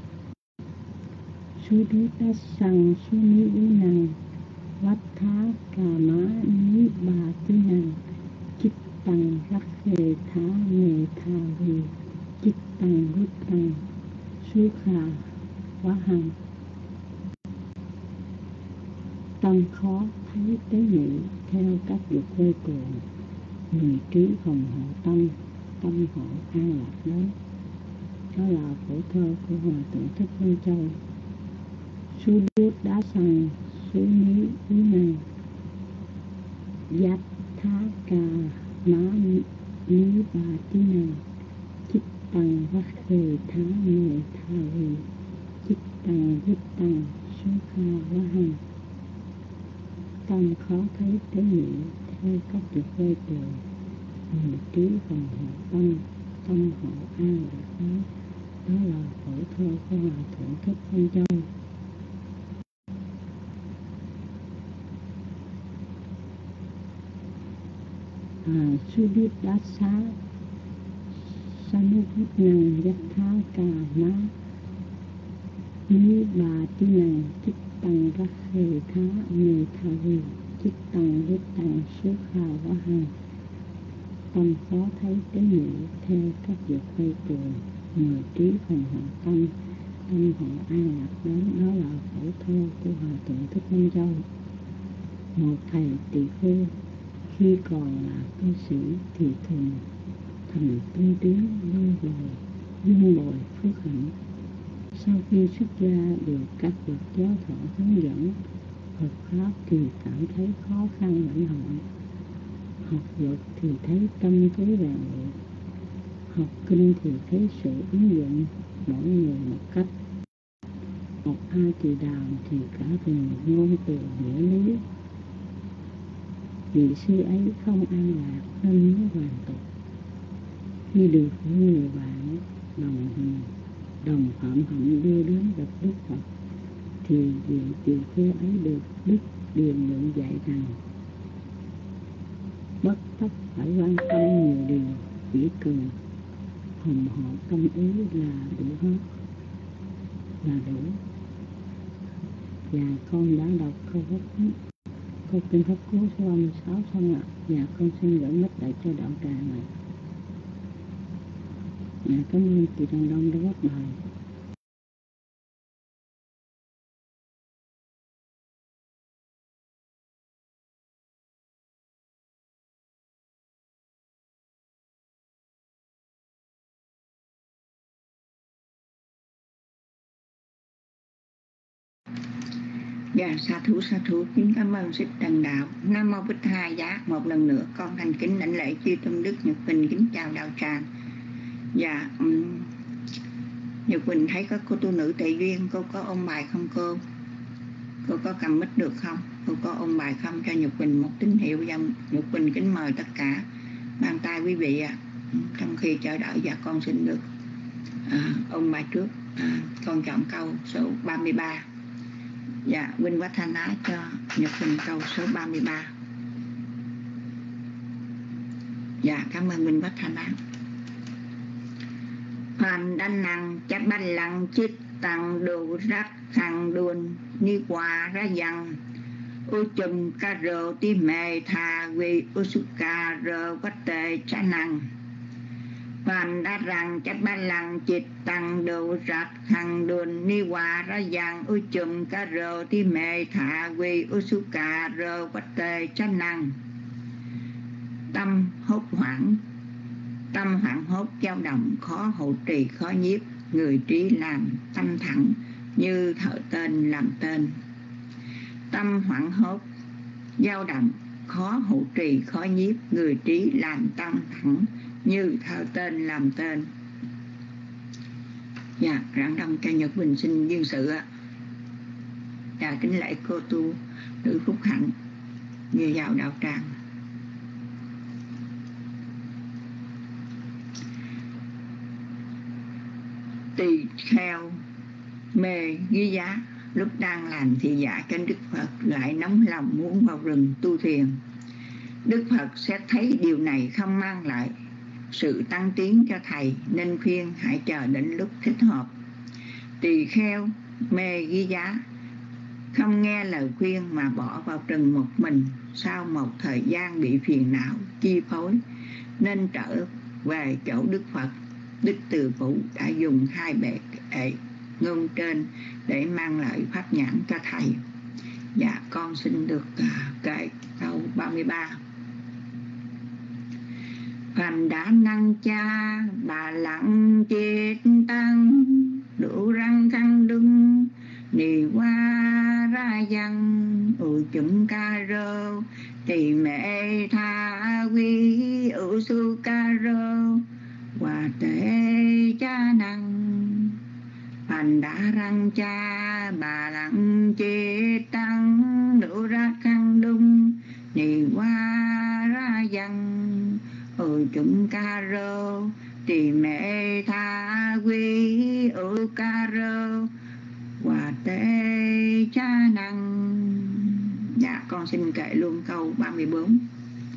Speaker 4: Sú đế tát sang sú ní ý năng, vát thá cà má ní bà tí năng, chích tăng rắc khê thá nghề thà vì, chích tăng hút tăng sú khà quá hằng. Tâm khó thấy tế nhị, theo các dục quê cuồng, người trí phòng hộ tâm, tâm hộ an lạc đấy. Đó là phổ thơ của Hòa Thượng Thích Minh Châu. Sú đút đá sằng, sú ní ý năng, giác thá cà má ní bà tí năng, chích tăng vắt khề thá nghề thà vì, chích tăng hít tăng số kha quá hằng. Tâm khó thấy tế nhị, theo các dục quê cuồng, người trí phòng hộ tâm, tâm hộ an lạc đấy. Đó là phổ thơ của Hòa Thượng Thích Minh Châu. Sudipdasa Sanuputnang Yatha Kama Nibbātinang Chittang Rahe Tha Methavi Chittang Vittang Sukhavahang. Tâm khó thấy cái nghĩa theo các việc quay cuồng, người trí không họ tâm, tâm họ an lạc đến. Đó là khẩu thơ của Hòa Thượng Thích Minh Châu, một thầy tỳ khưu. Khi còn là cư sĩ thì thường thành tinh tiến lưu bồi dung bồi phước hạnh. Sau khi xuất gia được các bậc giáo thọ hướng dẫn Phật pháp thì cảm thấy khó khăn lãnh hội. Học luật thì thấy tâm tối ràng buộc, học kinh thì thấy sự ứng dụng mỗi người một cách. Học A Tỳ Đàm thì cả rừng ngôn từ nghĩa lý. Vị sư ấy không an lạc nên mới hoàn tục. Khi được những người bạn đồng hành, đồng phạm hạnh đưa đến gặp Đức Phật, thì vị tỳ kheo ấy được Đức Điền Nhượng dạy rằng bất tất phải quan tâm nhiều điều, chỉ cần hồng hộ tâm ý là đủ hết, là đủ. Và con đã đọc câu pháp câu kinh Pháp Cú số ba mươi sáu xong ạ. Và con xin gửi mít lại cho đạo tràng này. Và cảm ơn chị Trần Đông đã góp bài.
Speaker 1: Dạ, sa thú sa thú kính cảm ơn Sư Trần Đạo. Nam mô Bích Tha Giá. Một lần nữa con thành kính lãnh lễ chư tôn đức Nhật Quỳnh kính chào đạo tràng. Dạ, um, Nhật Quỳnh thấy có cô tu nữ Tệ Duyên, cô có ôn bài không cô? Cô có cầm mic được không? Cô có ôn bài không? Cho Nhật Quỳnh một tín hiệu. Và Nhật Quỳnh kính mời tất cả bàn tay quý vị ạ. À. Trong khi chờ đợi và con xin được à, ôn bài trước. À, con chọn câu số ba mươi ba. Dạ, Vinh Quách Thanh Á cho Nhật Quỳnh câu số ba mươi ba. Dạ, cảm ơn Vinh Quách Thanh Á. Hoàn đanh năng chát banh lăng chít tăng đồ rắc thằng đuôn ni quả ra dăng ô chùm ca rô tí mê thà vi ô su ca rô quát tê chá năng. Hoàn đa rằng chát banh lăng chít tăng đồ rắc thằng đuôn ni quả ra dăng ô chùm ca rô tí mê thà vi ô su ca rô quát tê chá năng. Tâm hốt hoảng, tâm hoảng hốt dao động, khó hộ trì khó nhiếp, người trí làm tâm thẳng như thợ tên làm tên. Tâm hoảng hốt dao động, khó hộ trì khó nhiếp, người trí làm tâm thẳng như thợ tên làm tên. Dạ, rạng đông cho Nhật Bình xin duyên sự ạ. Dạ, kính lễ cô tu nữ Phúc Hạnh như vào đạo tràng. Tỳ kheo mê ghi giá, lúc đang làm thị giả trên Đức Phật lại nóng lòng muốn vào rừng tu thiền. Đức Phật sẽ thấy điều này không mang lại sự tăng tiến cho thầy, nên khuyên hãy chờ đến lúc thích hợp. Tỳ kheo mê ghi giá không nghe lời khuyên mà bỏ vào rừng một mình, sau một thời gian bị phiền não chi phối nên trở về chỗ Đức Phật. Đức Từ Phụ đã dùng hai bệ kệ ngôn trên để mang lại pháp nhãn cho thầy. Dạ, con xin được uh, kệ câu ba mươi ba. Phàm đã năng cha bà lặng chết tăng đủ răng khăn đung nì qua ra dân ủ chúng ca rô thì mẹ tha quy ủ su ca rô hòa tế cha năng. Phàm đã răng cha bà lặng chết tăng đủ ra khăn đung nì qua ra dân ủ chúng ca rô thì mẹ tha quy ủ ca rô hòa tế cha năng. Dạ, con xin kể luôn câu ba mươi bốn.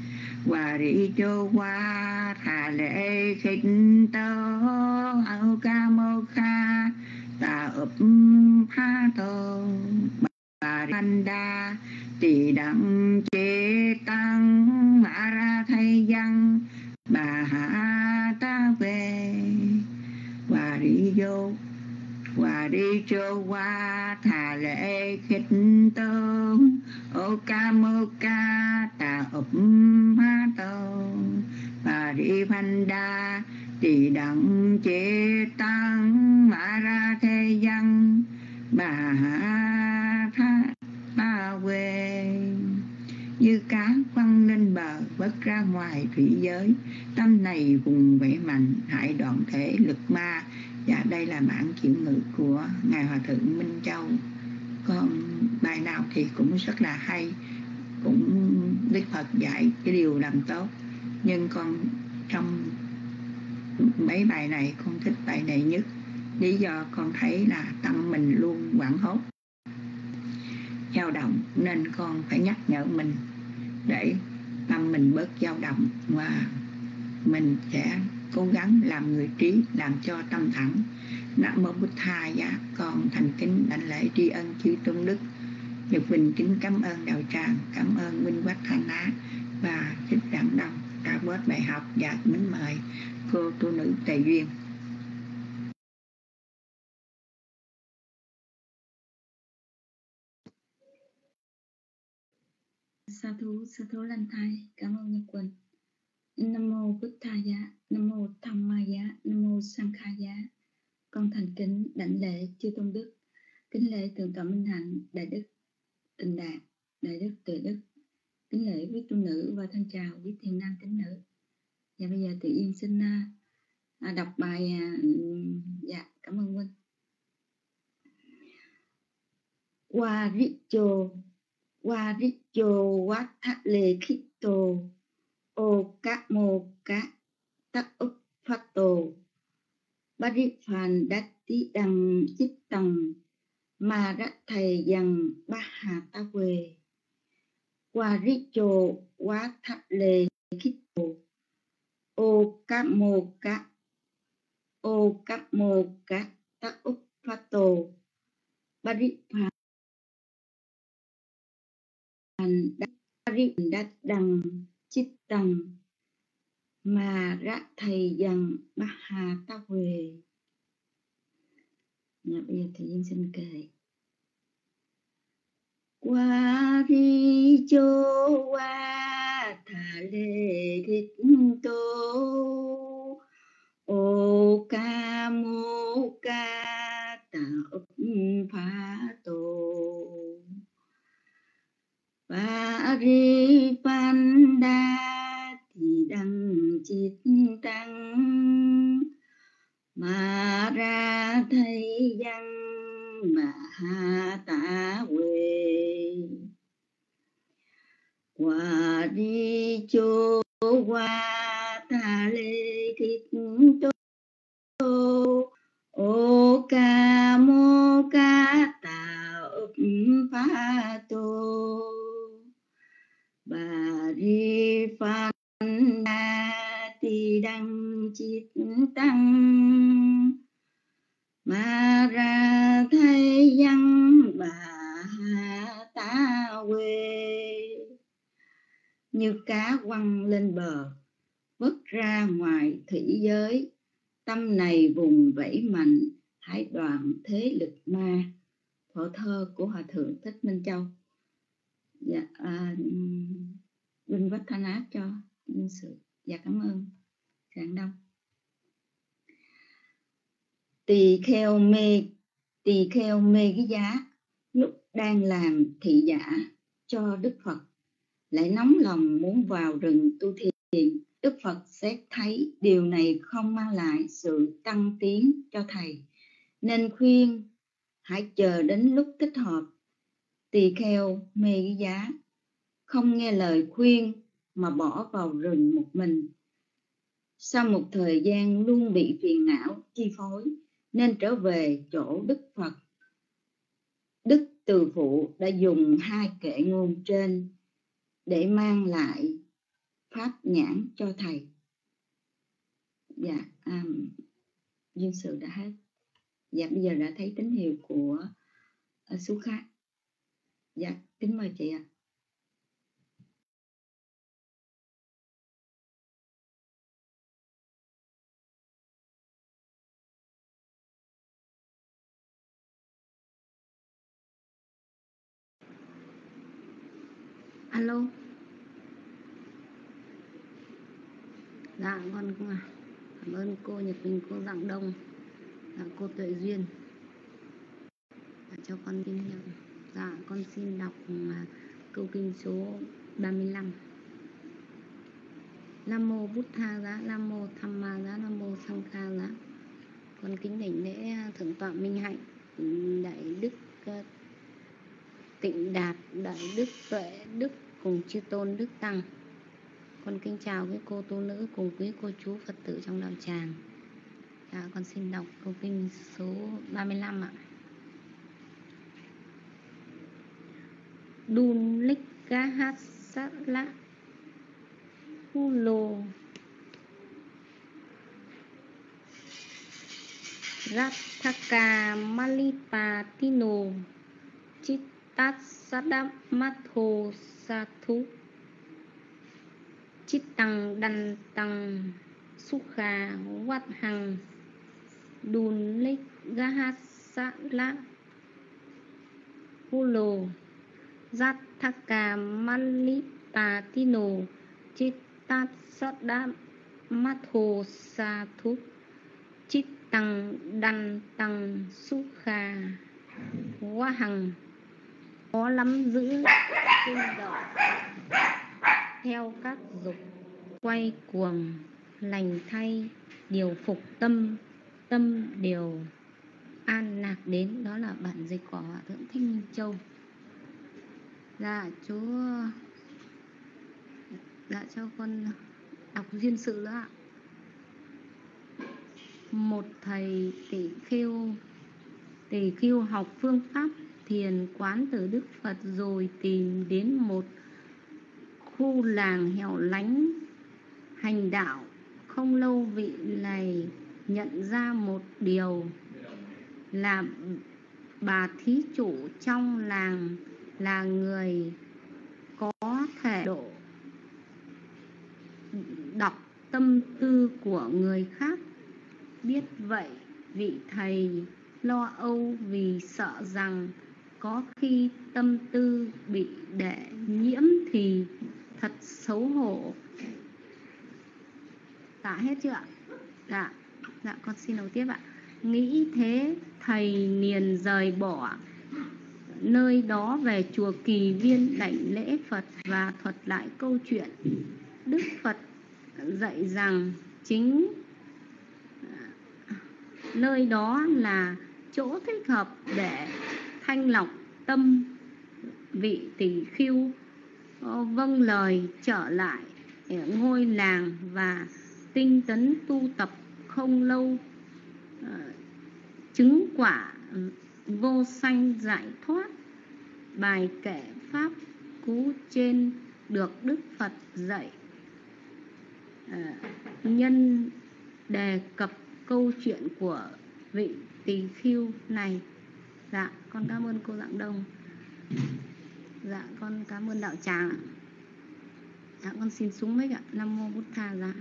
Speaker 1: Hòa đi chô qua thà lệ khích tơ áo ca mô kha ta ấp pha tô bà thanh đa tỳ đặng chế tăng mã ra thay văn bà hạ ta về. Hòa đi vô Hòa đi chô qua thà lệ khích tơ ô ca mô ca ta ấp pha tô bà đi thanh đa tỳ đặng chế tăng mã ra thế văn bà hạ tha ta quê. Như cá văng lên bờ vớt ra ngoài thủy giới, tâm này vùng vẫy mạnh hại đoạn thể lực ma. Và đây là bản chuyển ngữ của Ngài Hòa Thượng Minh Châu. Còn bài nào thì cũng rất là hay, cũng Đức Phật dạy cái điều làm tốt. Nhưng con trong mấy bài này con thích bài này nhất. Lý do con thấy là tâm mình luôn hoảng hốt, dao động, nên con phải nhắc nhở mình để tâm mình bớt dao động, và mình sẽ cố gắng làm người trí, làm cho tâm thẳng. Nam mô Bụt Thầy giá. Con thành kính đảnh lễ tri ân chư tôn đức. Nhật Bình kính cảm ơn đạo tràng, cảm ơn Minh Quách Thanh Á và Thích Đẳng Đông đã bớt bài học, và kính mời cô tu nữ Tề Duyên.
Speaker 4: Sa thú, sa thú lành thai, cảm ơn Nhật Quỳnh. Nam mô Bụt Thầy giá, Nam mô Tham Ma giá, Nam mô Sang Kha giá. Con thành kính đảnh lễ chư tôn đức, kính lễ thượng tọa Minh Hạnh, đại đức Tịnh Đạt, đại đức Tuệ Đức, kính lễ quý tu nữ và thân chào quý thiền nam tín nữ. Và bây giờ tự nhiên xin à, đọc bài. À, dạ cảm ơn Huynh. Wa richo Wa richo wat thắt lê khít tô ô các mô các tắc úc phát tô bá ri phàn đát tí đăng chích tầng mà rát thầy dần bá hà ta quê. Wa richo wat thắt lê khít tô ô các mô các ô các mô các tắc úc phát tô bá ri phàn đát đăng chích tầng mà rát thầy dần bá hà ta quê. Dạ, bây giờ thầy Duyên xin kể. Qua đi chô qua thả lê thịt tô ô ca mô ca ta ấp phá tô ba ri pan đa thì đăng chít tăng mà ra thấy dân mà ha ta quê. Qua đi chô qua ta lê thịt tô ô ca mô ca ta ấp phá tô bà ri phan đa ti đăng chít tăng mà ra thấy dân bà ta quê. Như cá quăng lên bờ vớt ra ngoài thủy giới, tâm này vùng vẫy mạnh hãy đoạn thế lực ma. Phổ thơ của Hòa Thượng Thích Minh Châu. Dạ, à, Vinh Vách Thanh Áp cho nhân sự. Dạ cảm ơn Trạng Đông. Tỳ kheo mê Tỳ kheo mê cái giá lúc đang làm thị giả cho Đức Phật lại nóng lòng muốn vào rừng tu thiền. Đức Phật xét thấy điều này không mang lại sự tăng tiến cho thầy, nên khuyên hãy chờ đến lúc thích hợp. Tỳ kheo mê cái giá không nghe lời khuyên mà bỏ vào rừng một mình. Sau một thời gian luôn bị phiền não chi phối, nên trở về chỗ Đức Phật. Đức Từ Phụ đã dùng hai kệ ngôn trên để mang lại
Speaker 1: pháp nhãn cho thầy. Dạ, um, duyên sự đã hết. Dạ, bây giờ đã thấy tín hiệu của uh, Sú Khác. Dạ, kính mời chị ạ.
Speaker 4: Alo. Dạ, con cũng à. Cảm ơn cô Nhật Bình, cô Dạng Đông, dạ, cô Tuệ Duyên. Dạ, cho con tin hiệu. Dạ, con xin đọc uh, câu kinh số ba mươi lăm. Nam mô Bút Tha Giá, Nam mô Tham Ma Giá, Nam mô Sang Kha Giá. Con kính đảnh lễ Thượng tọa Minh Hạnh, Đại Đức uh, Tịnh Đạt, Đại Đức Tuệ Đức cùng chư tôn Đức Tăng. Con kính chào quý cô tu nữ cùng quý cô chú Phật tử trong đạo tràng. Dạ, con xin đọc câu kinh số ba mươi lăm ạ. Đun lích cá hát sát lạ hu lô rát thác ca malipa tino chít tát sát đám mát hồ sa thú chít tăng đăng tăng xúc khà quát hằng đun lích gá hát sát lạ hu lô rát thác ca malipa tino chít tát sát đám mát hồ sa thú chít tăng đăng tăng xúc khà quá hằng có lắm giữ kinh đợi theo các dục quay cuồng lành thay điều phục tâm tâm điều an lạc đến. Đó là bản dịch của Hòa Thượng Thích Minh Châu. Dạ, chú dạ cho con đọc duyên sự nữa ạ. Một thầy tỷ khưu tỷ khưu học phương pháp thiền quán từ Đức Phật rồi tìm đến một khu làng hẻo lánh hành đạo. Không lâu vị này nhận ra một điều là bà thí chủ trong làng là người có thể độ đọc tâm tư của người khác. Biết vậy, vị thầy lo âu vì sợ rằng có khi tâm tư bị để nhiễm thì thật xấu hổ. Dạ, hết chưa ạ? Dạ, dạ con xin đầu tiếp ạ. Nghĩ thế, thầy liền rời bỏ nơi đó về chùa Kỳ Viên đảnh lễ Phật và thuật lại câu chuyện. Đức Phật dạy rằng chính nơi đó là chỗ thích hợp để thanh lọc tâm. Vị tỷ khưu vâng lời trở lại ngôi làng và tinh tấn tu tập. Không lâu chứng quả vô sanh giải thoát. Bài kệ pháp cú trên được Đức Phật dạy nhân đề cập câu chuyện của vị tỳ khưu này. Dạ, con cảm ơn cô Dạng Đông. Dạ, con cảm ơn đạo tràng ạ. Dạ, con xin xuống mic ạ. Nam mô Bút Tha. Dạ.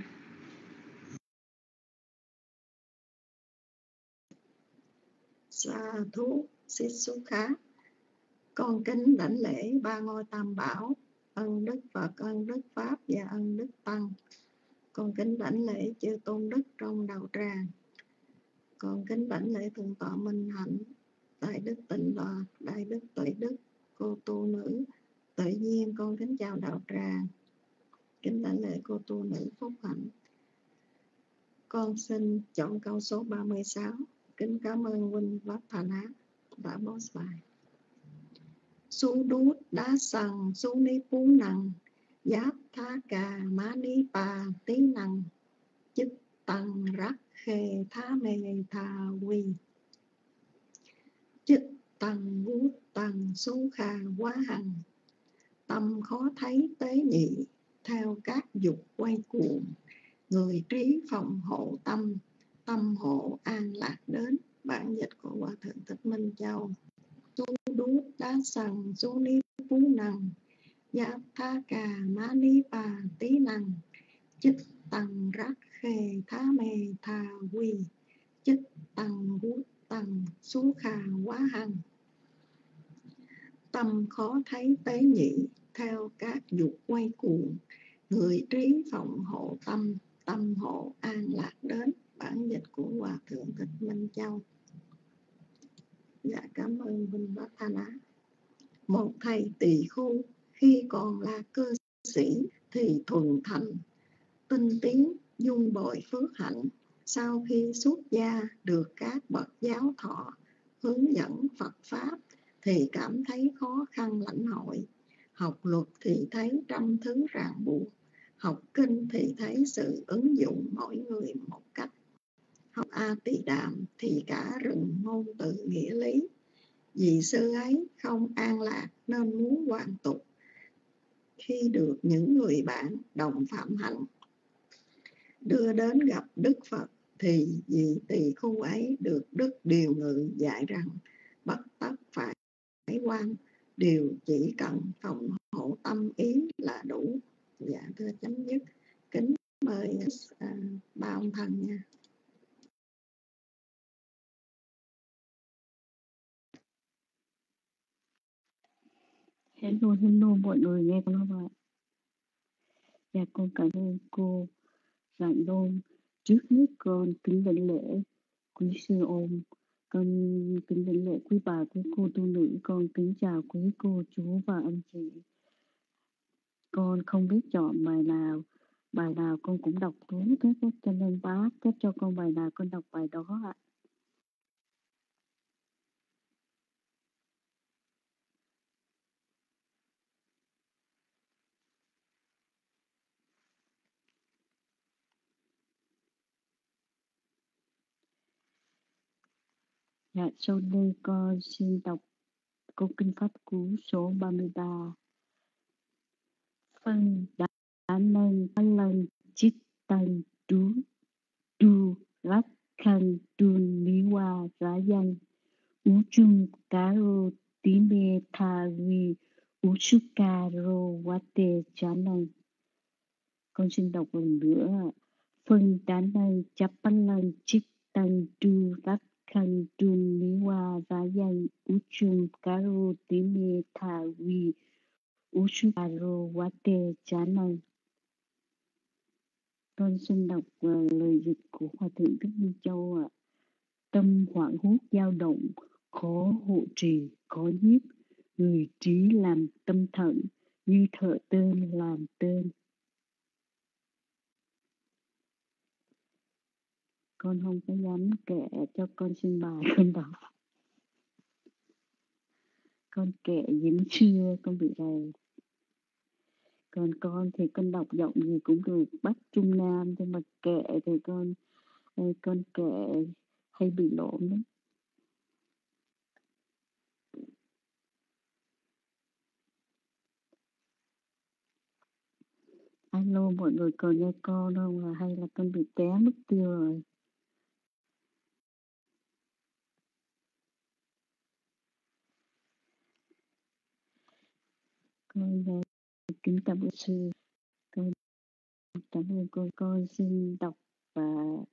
Speaker 5: Sa thú xích xúc khá. Con kính đảnh lễ ba ngôi tam bảo, ân đức Phật, ân đức Pháp và ân đức Tăng. Con kính đảnh lễ chư tôn đức trong đạo tràng. Con kính đảnh lễ Thượng tọa Minh Hạnh, Đại đức Tịnh Đoạt, Đại đức Tuệ Đức, cô tu nữ Tự Nhiên. Con kính chào đạo tràng. Kính đảnh lễ cô tu nữ Phúc Hạnh. Con xin chọn câu số ba mươi sáu. Kính cảm ơn huynh Váp Thà Nát đã post bài. Su đút đá sằng su ni phú nằng giáp tha cà má ni bà tí nằng chức tăng rắc khề tha mê thà quỳ chức tăng bút tăng su khà quá hằng tâm khó thấy tế nhị theo các dục quay cuồng. Người trí phòng hộ tâm, tâm hộ an lạc đến. Bản dịch của Hòa Thượng Thích Minh Châu. Tu đút đá sần su ni phú năng, gia tha cà má ni bà tí năng, chích tăng rắc khê thá mê tha quy, chích tăng bút tăng su khà quá hằng. Tâm khó thấy tế nhị, theo các dục quay cuồng. Người trí phòng hộ tâm, tâm hộ an lạc đến. Bản dịch của Hòa Thượng Thích Minh Châu. Dạ cảm ơn Vinh Bát Tha Ná. Một thầy tỳ khu khi còn là cư sĩ thì thuần thành, tinh tiến, dung bồi phước hạnh. Sau khi xuất gia được các bậc giáo thọ hướng dẫn Phật Pháp thì cảm thấy khó khăn lãnh hội. Học luật thì thấy trăm thứ ràng buộc, học kinh thì thấy sự ứng dụng mỗi người một cách. Học A Tỳ Đàm thì cả rừng ngôn từ nghĩa lý. Vì sư ấy không an lạc nên muốn hoàn tục. Khi được những người bạn đồng phạm hạnh đưa đến gặp Đức Phật thì vị tỳ khu ấy được Đức Điều Ngự dạy rằng bất tất phải quan, điều chỉ cần phòng hộ tâm ý là đủ. Dạ thưa chấm dứt. Kính mời à, ba ông thần nha.
Speaker 4: Hello, hello mọi người nghe con không ạ? Dạ con cảm ơn cô Rạng Đôn. Trước hết con kính đảnh lễ quý sư ôn, con kính đảnh lễ quý bà, quý cô tu nữ, con kính chào quý cô chú và anh chị. Con không biết chọn bài nào, bài nào con cũng đọc tốt hết, cho nên bác cấp cho con bài nào con đọc bài đó ạ. Dạ, sau đây con xin đọc câu kinh pháp cú số ba mươi ba. Phân đã nên lần chít tăng đú đu rắc khăn đun lý hoa giá danh ú chung cá rô tí mê tha vi ú chú cà rô vá tê chá năng. Con xin đọc lần nữa. Phân đã nên chấp lần chít tăng đu rắc khăn đun lý hoa giá danh ú chung cá rô tí mê tha vi Ushukaro Wate Channel. Con xin đọc uh, lời dịch của Hòa Thượng Thích Minh Châu ạ. À. Tâm hoảng hốt dao động, khó hộ trì, khó nhiếp, người trí làm tâm thận, như thợ tơn làm tơn. Con không có dám kể cho con xin bài con đọc. Con kể dính xưa, con bị rầy. Còn con thì con đọc giọng gì cũng được, Bắc Trung Nam, nhưng mà kệ thì con con kệ hay bị lộn lắm. Alo, mọi người còn nghe con không, là hay là con bị té mất tiêu rồi? Con uh, kính cảm ơn sư. Con cảm ơn cô. Con xin đọc và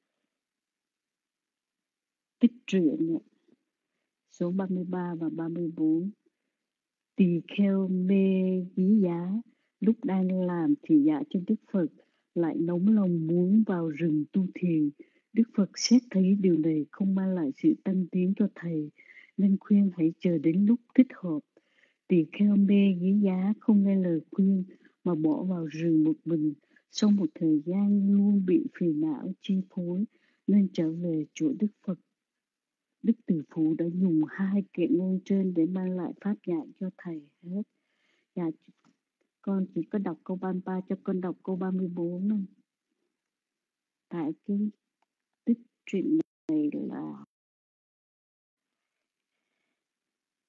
Speaker 4: tích truyện số ba mươi ba và ba mươi bốn. Tỳ kheo mê ví giá, lúc đang làm thị giả cho Đức Phật, lại nóng lòng muốn vào rừng tu thiền. Đức Phật xét thấy điều này không mang lại sự tăng tiến cho thầy, nên khuyên hãy chờ đến lúc thích hợp. Tỳ kheo mê ví giá không nghe lời khuyên mà bỏ vào rừng một mình. Sau một thời gian luôn bị phiền não chi phối nên trở về chỗ Đức Phật. Đức Từ Phụ đã dùng hai kiện ngôn trên để mang lại pháp dạy cho thầy hết. Dạ, con chỉ có đọc câu ba mươi ba, cho con đọc câu ba mươi bốn này. Tại cái tích truyện này là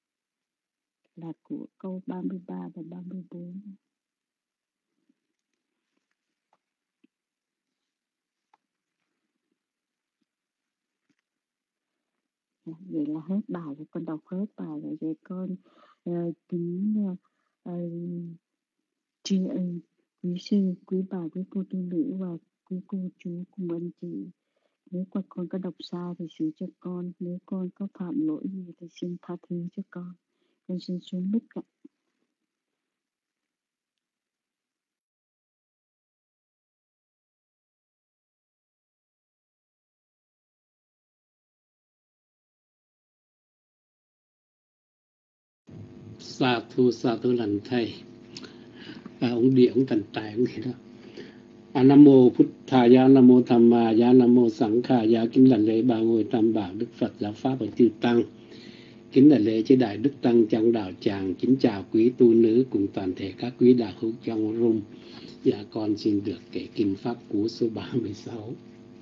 Speaker 4: là của câu ba mươi ba và ba mươi bốn. Vậy là hết bài rồi, con đọc hết bài rồi. Vậy con uh, kính uh, uh, tri ân quý sư, quý bà, quý cô tu nữ và quý cô chú cùng anh chị. Nếu qua con có đọc sai thì sửa cho con. Nếu con có phạm lỗi gì thì xin tha thứ cho con. Con xin xuống mic ạ.
Speaker 6: Sa thu sa thu lành thầy. À, ông địa ông thần tài ông thế đó. À, Nam mô Phật Thà Gia, Nam mô Tham Ma Gia, Nam mô Sẵn Khả Gia. Kính đảnh lễ ba ngôi tam bảo Đức Phật, Giáo Pháp và Chư Tăng. Kính đảnh lễ chế đại Đức Tăng trong đạo tràng. Kính chào quý tu nữ cùng toàn thể các quý đạo hữu trong room. Dạ con xin được kể kinh pháp cú số ba mươi sáu.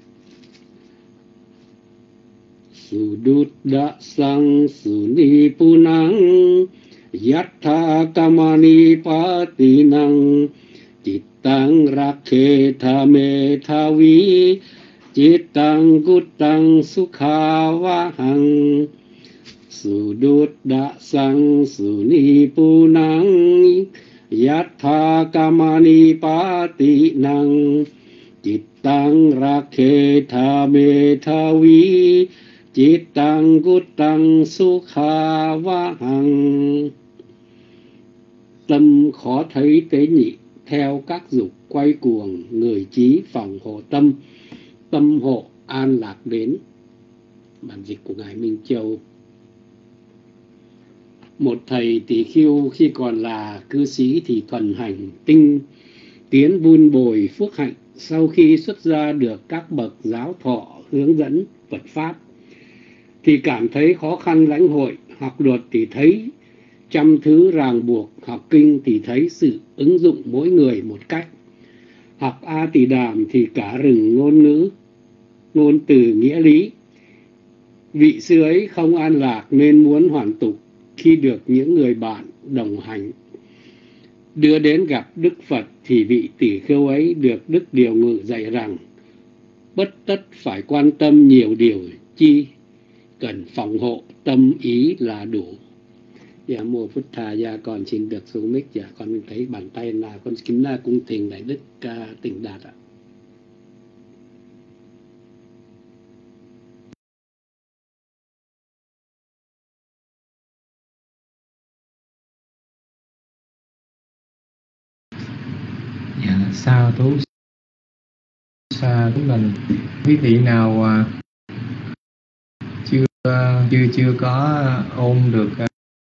Speaker 6: Su đút đa sang su ni pu năng yattha kamani pati năng Chittang rakhe thame thavi Chittang guttang sukha vahang Su đút đa sang su ni pu năng Yattha kamani pati năng Chittang rakhe thame thavi Chittang guttang sukha vahang. Tâm khó thấy tế nhị, theo các dục quay cuồng, người trí phòng hộ tâm, tâm hộ an lạc đến. Bản dịch của Ngài Minh Châu. Một thầy Tỳ Khưu khi còn là cư sĩ thì thuần hành tinh tiến vun bồi phước hạnh. Sau khi xuất gia được các bậc giáo thọ hướng dẫn Phật Pháp thì cảm thấy khó khăn lãnh hội, học luật thì thấy trăm thứ ràng buộc, học kinh thì thấy sự ứng dụng mỗi người một cách. Học A Tỳ Đàm thì cả rừng ngôn ngữ, ngôn từ nghĩa lý. Vị sư ấy không an lạc nên muốn hoàn tục khi được những người bạn đồng hành đưa đến gặp Đức Phật thì vị tỷ khưu ấy được Đức Điều Ngự dạy rằng bất tất phải quan tâm nhiều điều chi, cần phòng hộ tâm ý là đủ. Dạ mô Phật Thà Gia con xin được xuống mic. Dạ con thấy bàn tay là con kính là cung thỉnh Đại Đức uh, Tịnh Đạt ạ.
Speaker 2: Dạ sao thú xa thú lành. Quý vị nào uh, chưa uh, chưa chưa có ôn được uh,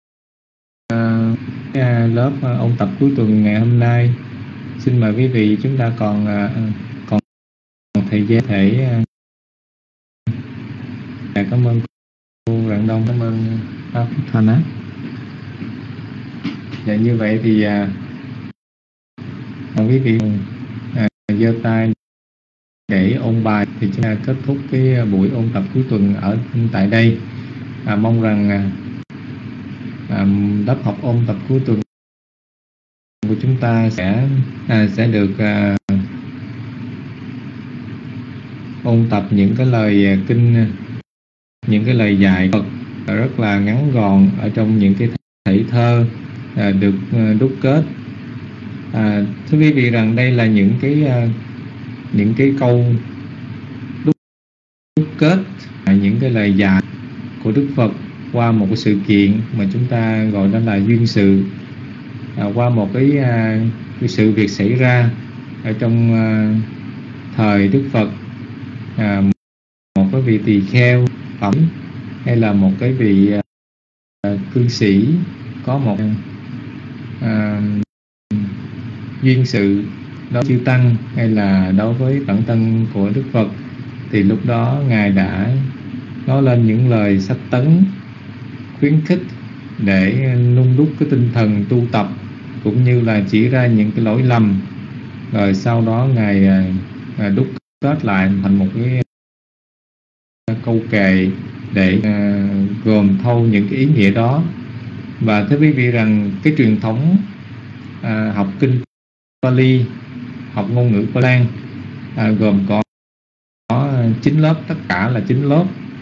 Speaker 2: uh, lớp uh, ôn tập cuối tuần ngày hôm nay, xin mời quý vị, chúng ta còn uh, còn, còn thời gian thể uh, cảm ơn cô Rạng Đông, cảm ơn Pháp Thanh á. Dạ như vậy thì uh, quý vị giơ uh, tay để ôn bài thì chúng ta kết thúc cái buổi ôn tập cuối tuần ở tại đây. À, mong rằng à, lớp học ôn tập cuối tuần của chúng ta sẽ à, sẽ được à, ôn tập những cái lời kinh, những cái lời dạy Phật rất là ngắn gọn ở trong những cái thể thơ à, được à, đúc kết. À, thưa quý vị rằng đây là những cái à, những cái câu đúc, đúc kết à, những cái lời dạy của Đức Phật qua một cái sự kiện mà chúng ta gọi đó là duyên sự, à, qua một cái, à, cái sự việc xảy ra ở trong à, thời Đức Phật, à, một cái vị tỳ kheo phẩm hay là một cái vị à, cư sĩ có một à, duyên sự đối với chư tăng hay là đối với bản thân của Đức Phật, thì lúc đó Ngài đã nói lên những lời sách tấn khuyến khích để nung đúc cái tinh thần tu tập, cũng như là chỉ ra những cái lỗi lầm, rồi sau đó Ngài à, đúc kết lại thành một cái câu kệ để à, gồm thâu những cái ý nghĩa đó. Và thưa quý vị rằng cái truyền thống à, học kinh Pali, học ngôn ngữ Ba Lan à, gồm có, có chín lớp, tất cả là chín lớp.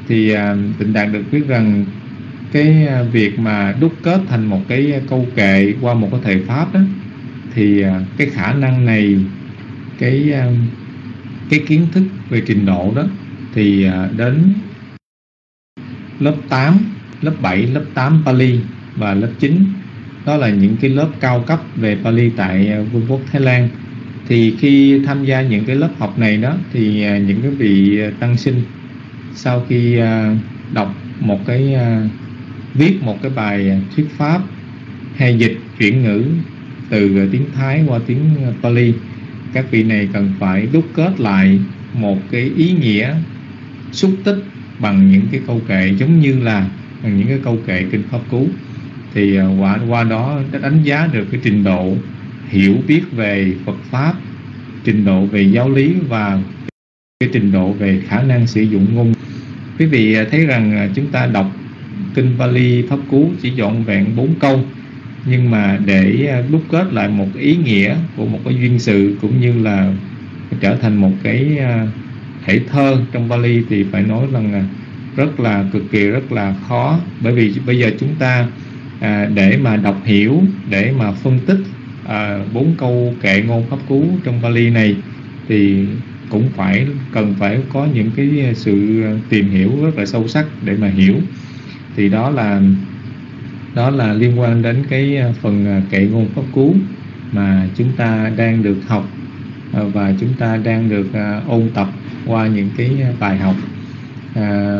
Speaker 2: thì à, Tịnh Đạt được biết rằng cái à, việc mà đúc kết thành một cái câu kệ qua một cái thời pháp đó, thì à, cái khả năng này, cái à, cái kiến thức về trình độ đó thì à, đến lớp tám, lớp bảy, lớp tám Pali và lớp chín, đó là những cái lớp cao cấp về Pali tại à, Vương quốc Thái Lan. Thì khi tham gia những cái lớp học này đó, thì à, những cái vị tăng sinh sau khi à, đọc một cái à, viết một cái bài thuyết pháp hay dịch chuyển ngữ từ tiếng Thái qua tiếng Pali, các vị này cần phải đúc kết lại một cái ý nghĩa xúc tích bằng những cái câu kệ, giống như là bằng những cái câu kệ kinh Pháp Cú. Thì qua qua đó đã đánh giá được cái trình độ hiểu biết về Phật pháp, trình độ về giáo lý và cái trình độ về khả năng sử dụng ngôn. Quý vị thấy rằng chúng ta đọc kinh Pali Pháp Cú chỉ trọn vẹn bốn câu, nhưng mà để đúc kết lại một ý nghĩa của một cái duyên sự cũng như là trở thành một cái thể thơ trong Pali thì phải nói rằng rất là cực kỳ rất là khó. Bởi vì bây giờ chúng ta à, để mà đọc hiểu, để mà phân tích bốn à, câu kệ ngôn Pháp Cú trong Pali này thì cũng phải cần phải có những cái sự tìm hiểu rất là sâu sắc để mà hiểu. Thì đó là đó là liên quan đến cái phần kệ ngôn Pháp Cú mà chúng ta đang được học và chúng ta đang được ôn tập qua những cái bài học. À,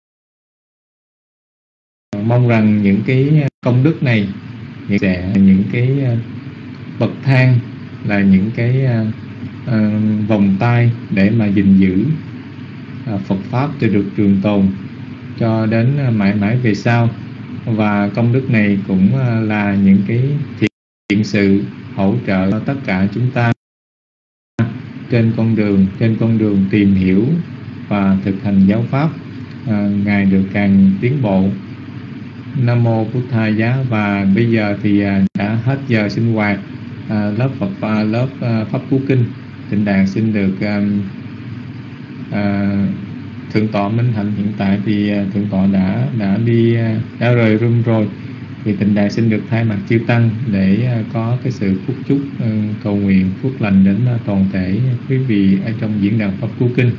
Speaker 2: mong rằng những cái công đức này sẽ những cái bậc thang, là những cái uh, vòng tay để mà gìn giữ uh, Phật pháp cho được trường tồn cho đến uh, mãi mãi về sau. Và công đức này cũng uh, là những cái thiện sự hỗ trợ cho tất cả chúng ta trên con đường trên con đường tìm hiểu và thực hành giáo pháp uh, ngày được càng tiến bộ. Nam mô Bụt Thaya. Và bây giờ thì uh, đã hết giờ sinh hoạt uh, lớp Phật uh, lớp uh, Pháp Cú Kinh. Tịnh Đạt xin được um, uh, thượng tọa Minh Hạnh. Hiện tại thì uh, thượng tọa đã đã đi uh, đã rời room rồi, thì Tịnh Đạt xin được thay mặt chư tăng để uh, có cái sự phúc chúc uh, cầu nguyện phước lành đến uh, toàn thể quý vị ở trong diễn đàn Pháp Cú Kinh.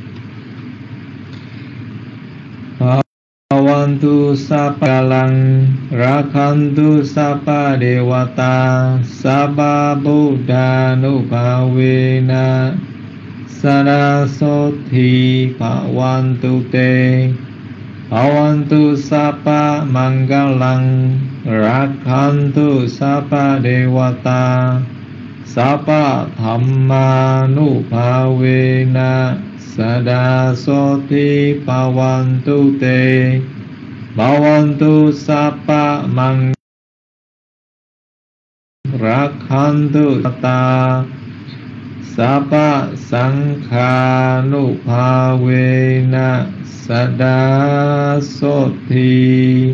Speaker 2: Avantu sappalang rakhantu sappa devata sabba buddha nupavena sarasoti bhavantu te. Avantu sappa mangalang rakhantu sappa devata sabba dhamma nupavena sadasoti bhavantu te. Bhavantu sappa mang rakhantu tata sappa sankha nupavena sadasoti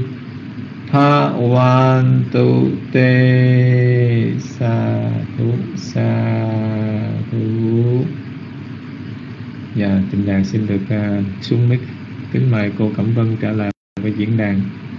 Speaker 2: bhavantu te. Sa thu sa thu. Dạ, Tịnh Đạt xin được uh, xuống mic. Kính mời cô Cẩm Vân trả lời với diễn đàn.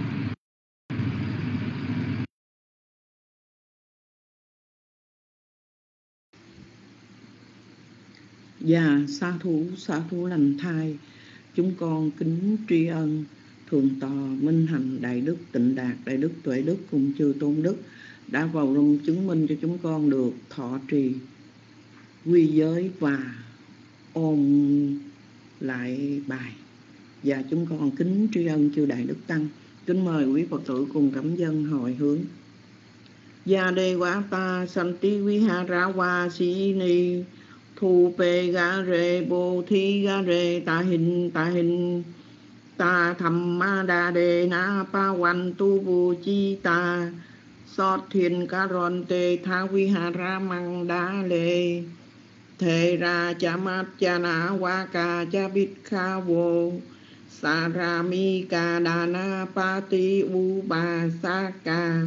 Speaker 3: Dạ, sa thú, sa thú lành thai. Chúng con kính tri ân Thượng tọa Minh Hạnh, Đại Đức Tịnh Đạt, Đại Đức Tuệ Đức cùng chư Tôn Đức đã vào rung chứng minh cho chúng con được thọ trì quy giới và ôn lại bài. Và chúng con kính tri ân chư Đại Đức Tăng. Kính mời quý Phật tử cùng cảm dân hồi hướng. Gia đề quá ta santi vihara wa si ni thu pe ga re bồ thi ga re ta hình ta hình ta tham ma đa đề na pa wan tu vu chi ta sót thiên ca ron tê tha vihara mang đa lê thề ra cha mát cha na wa ca cha bít kha vô sa ra mi ca đà na pa ti u ba sa ca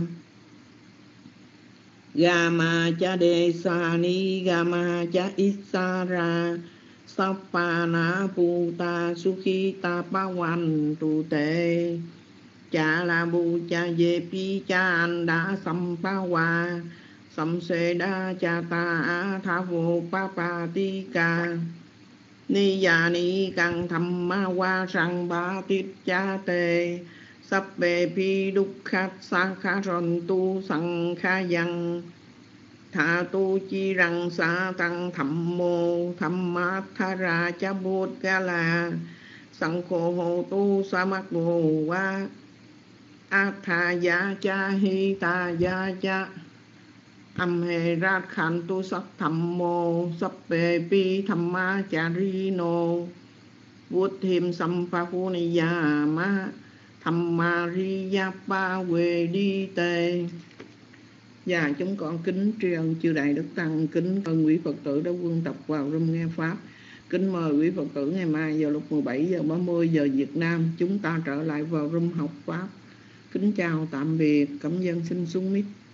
Speaker 3: Gama cha đề sa ni gama cha isara Sapana Puta Sukhita Pawan Tu Tê Chà La Bu Cha Ye Pi Cha An Đa Sampawa Sam Se Đa Cha Ta A Tha Vô Pa Pa Ti Ca Ni Ya Ni Căng Tham Ma Wa Sang Ba Tít Cha Tê Sắp Bê Pi Đúc Khát Sa Khá Rον Tu Sang Khá Yang Tha Tu Chi Răng Sa Tăng Thẩm Mô Thẩm Mát Tha Ra Cha Bút Ga La Sang Khô Hồ Tu Sa Mắc Vô Wa A Tha Ya Cha Hi Ta Ya Cha Âm Hề Rát Khăn Tu Sắc Thẩm Mô Sắp Bê Pi Thẩm Ma Cha Ri Nô Vút Thiêm Sam Pha Phu Ni Ya Ma Thẩm Ma Ri Ya Pa Quê Đi Tê. Và chúng con kính tri ân chư Đại Đức Tăng, kính ơn quý Phật tử đã quân tập vào room nghe Pháp. Kính mời quý Phật tử ngày mai vào lúc mười bảy giờ ba mươi giờ Việt Nam chúng ta trở lại vào room học Pháp. Kính chào tạm biệt, cảm ơn xin xuống mic.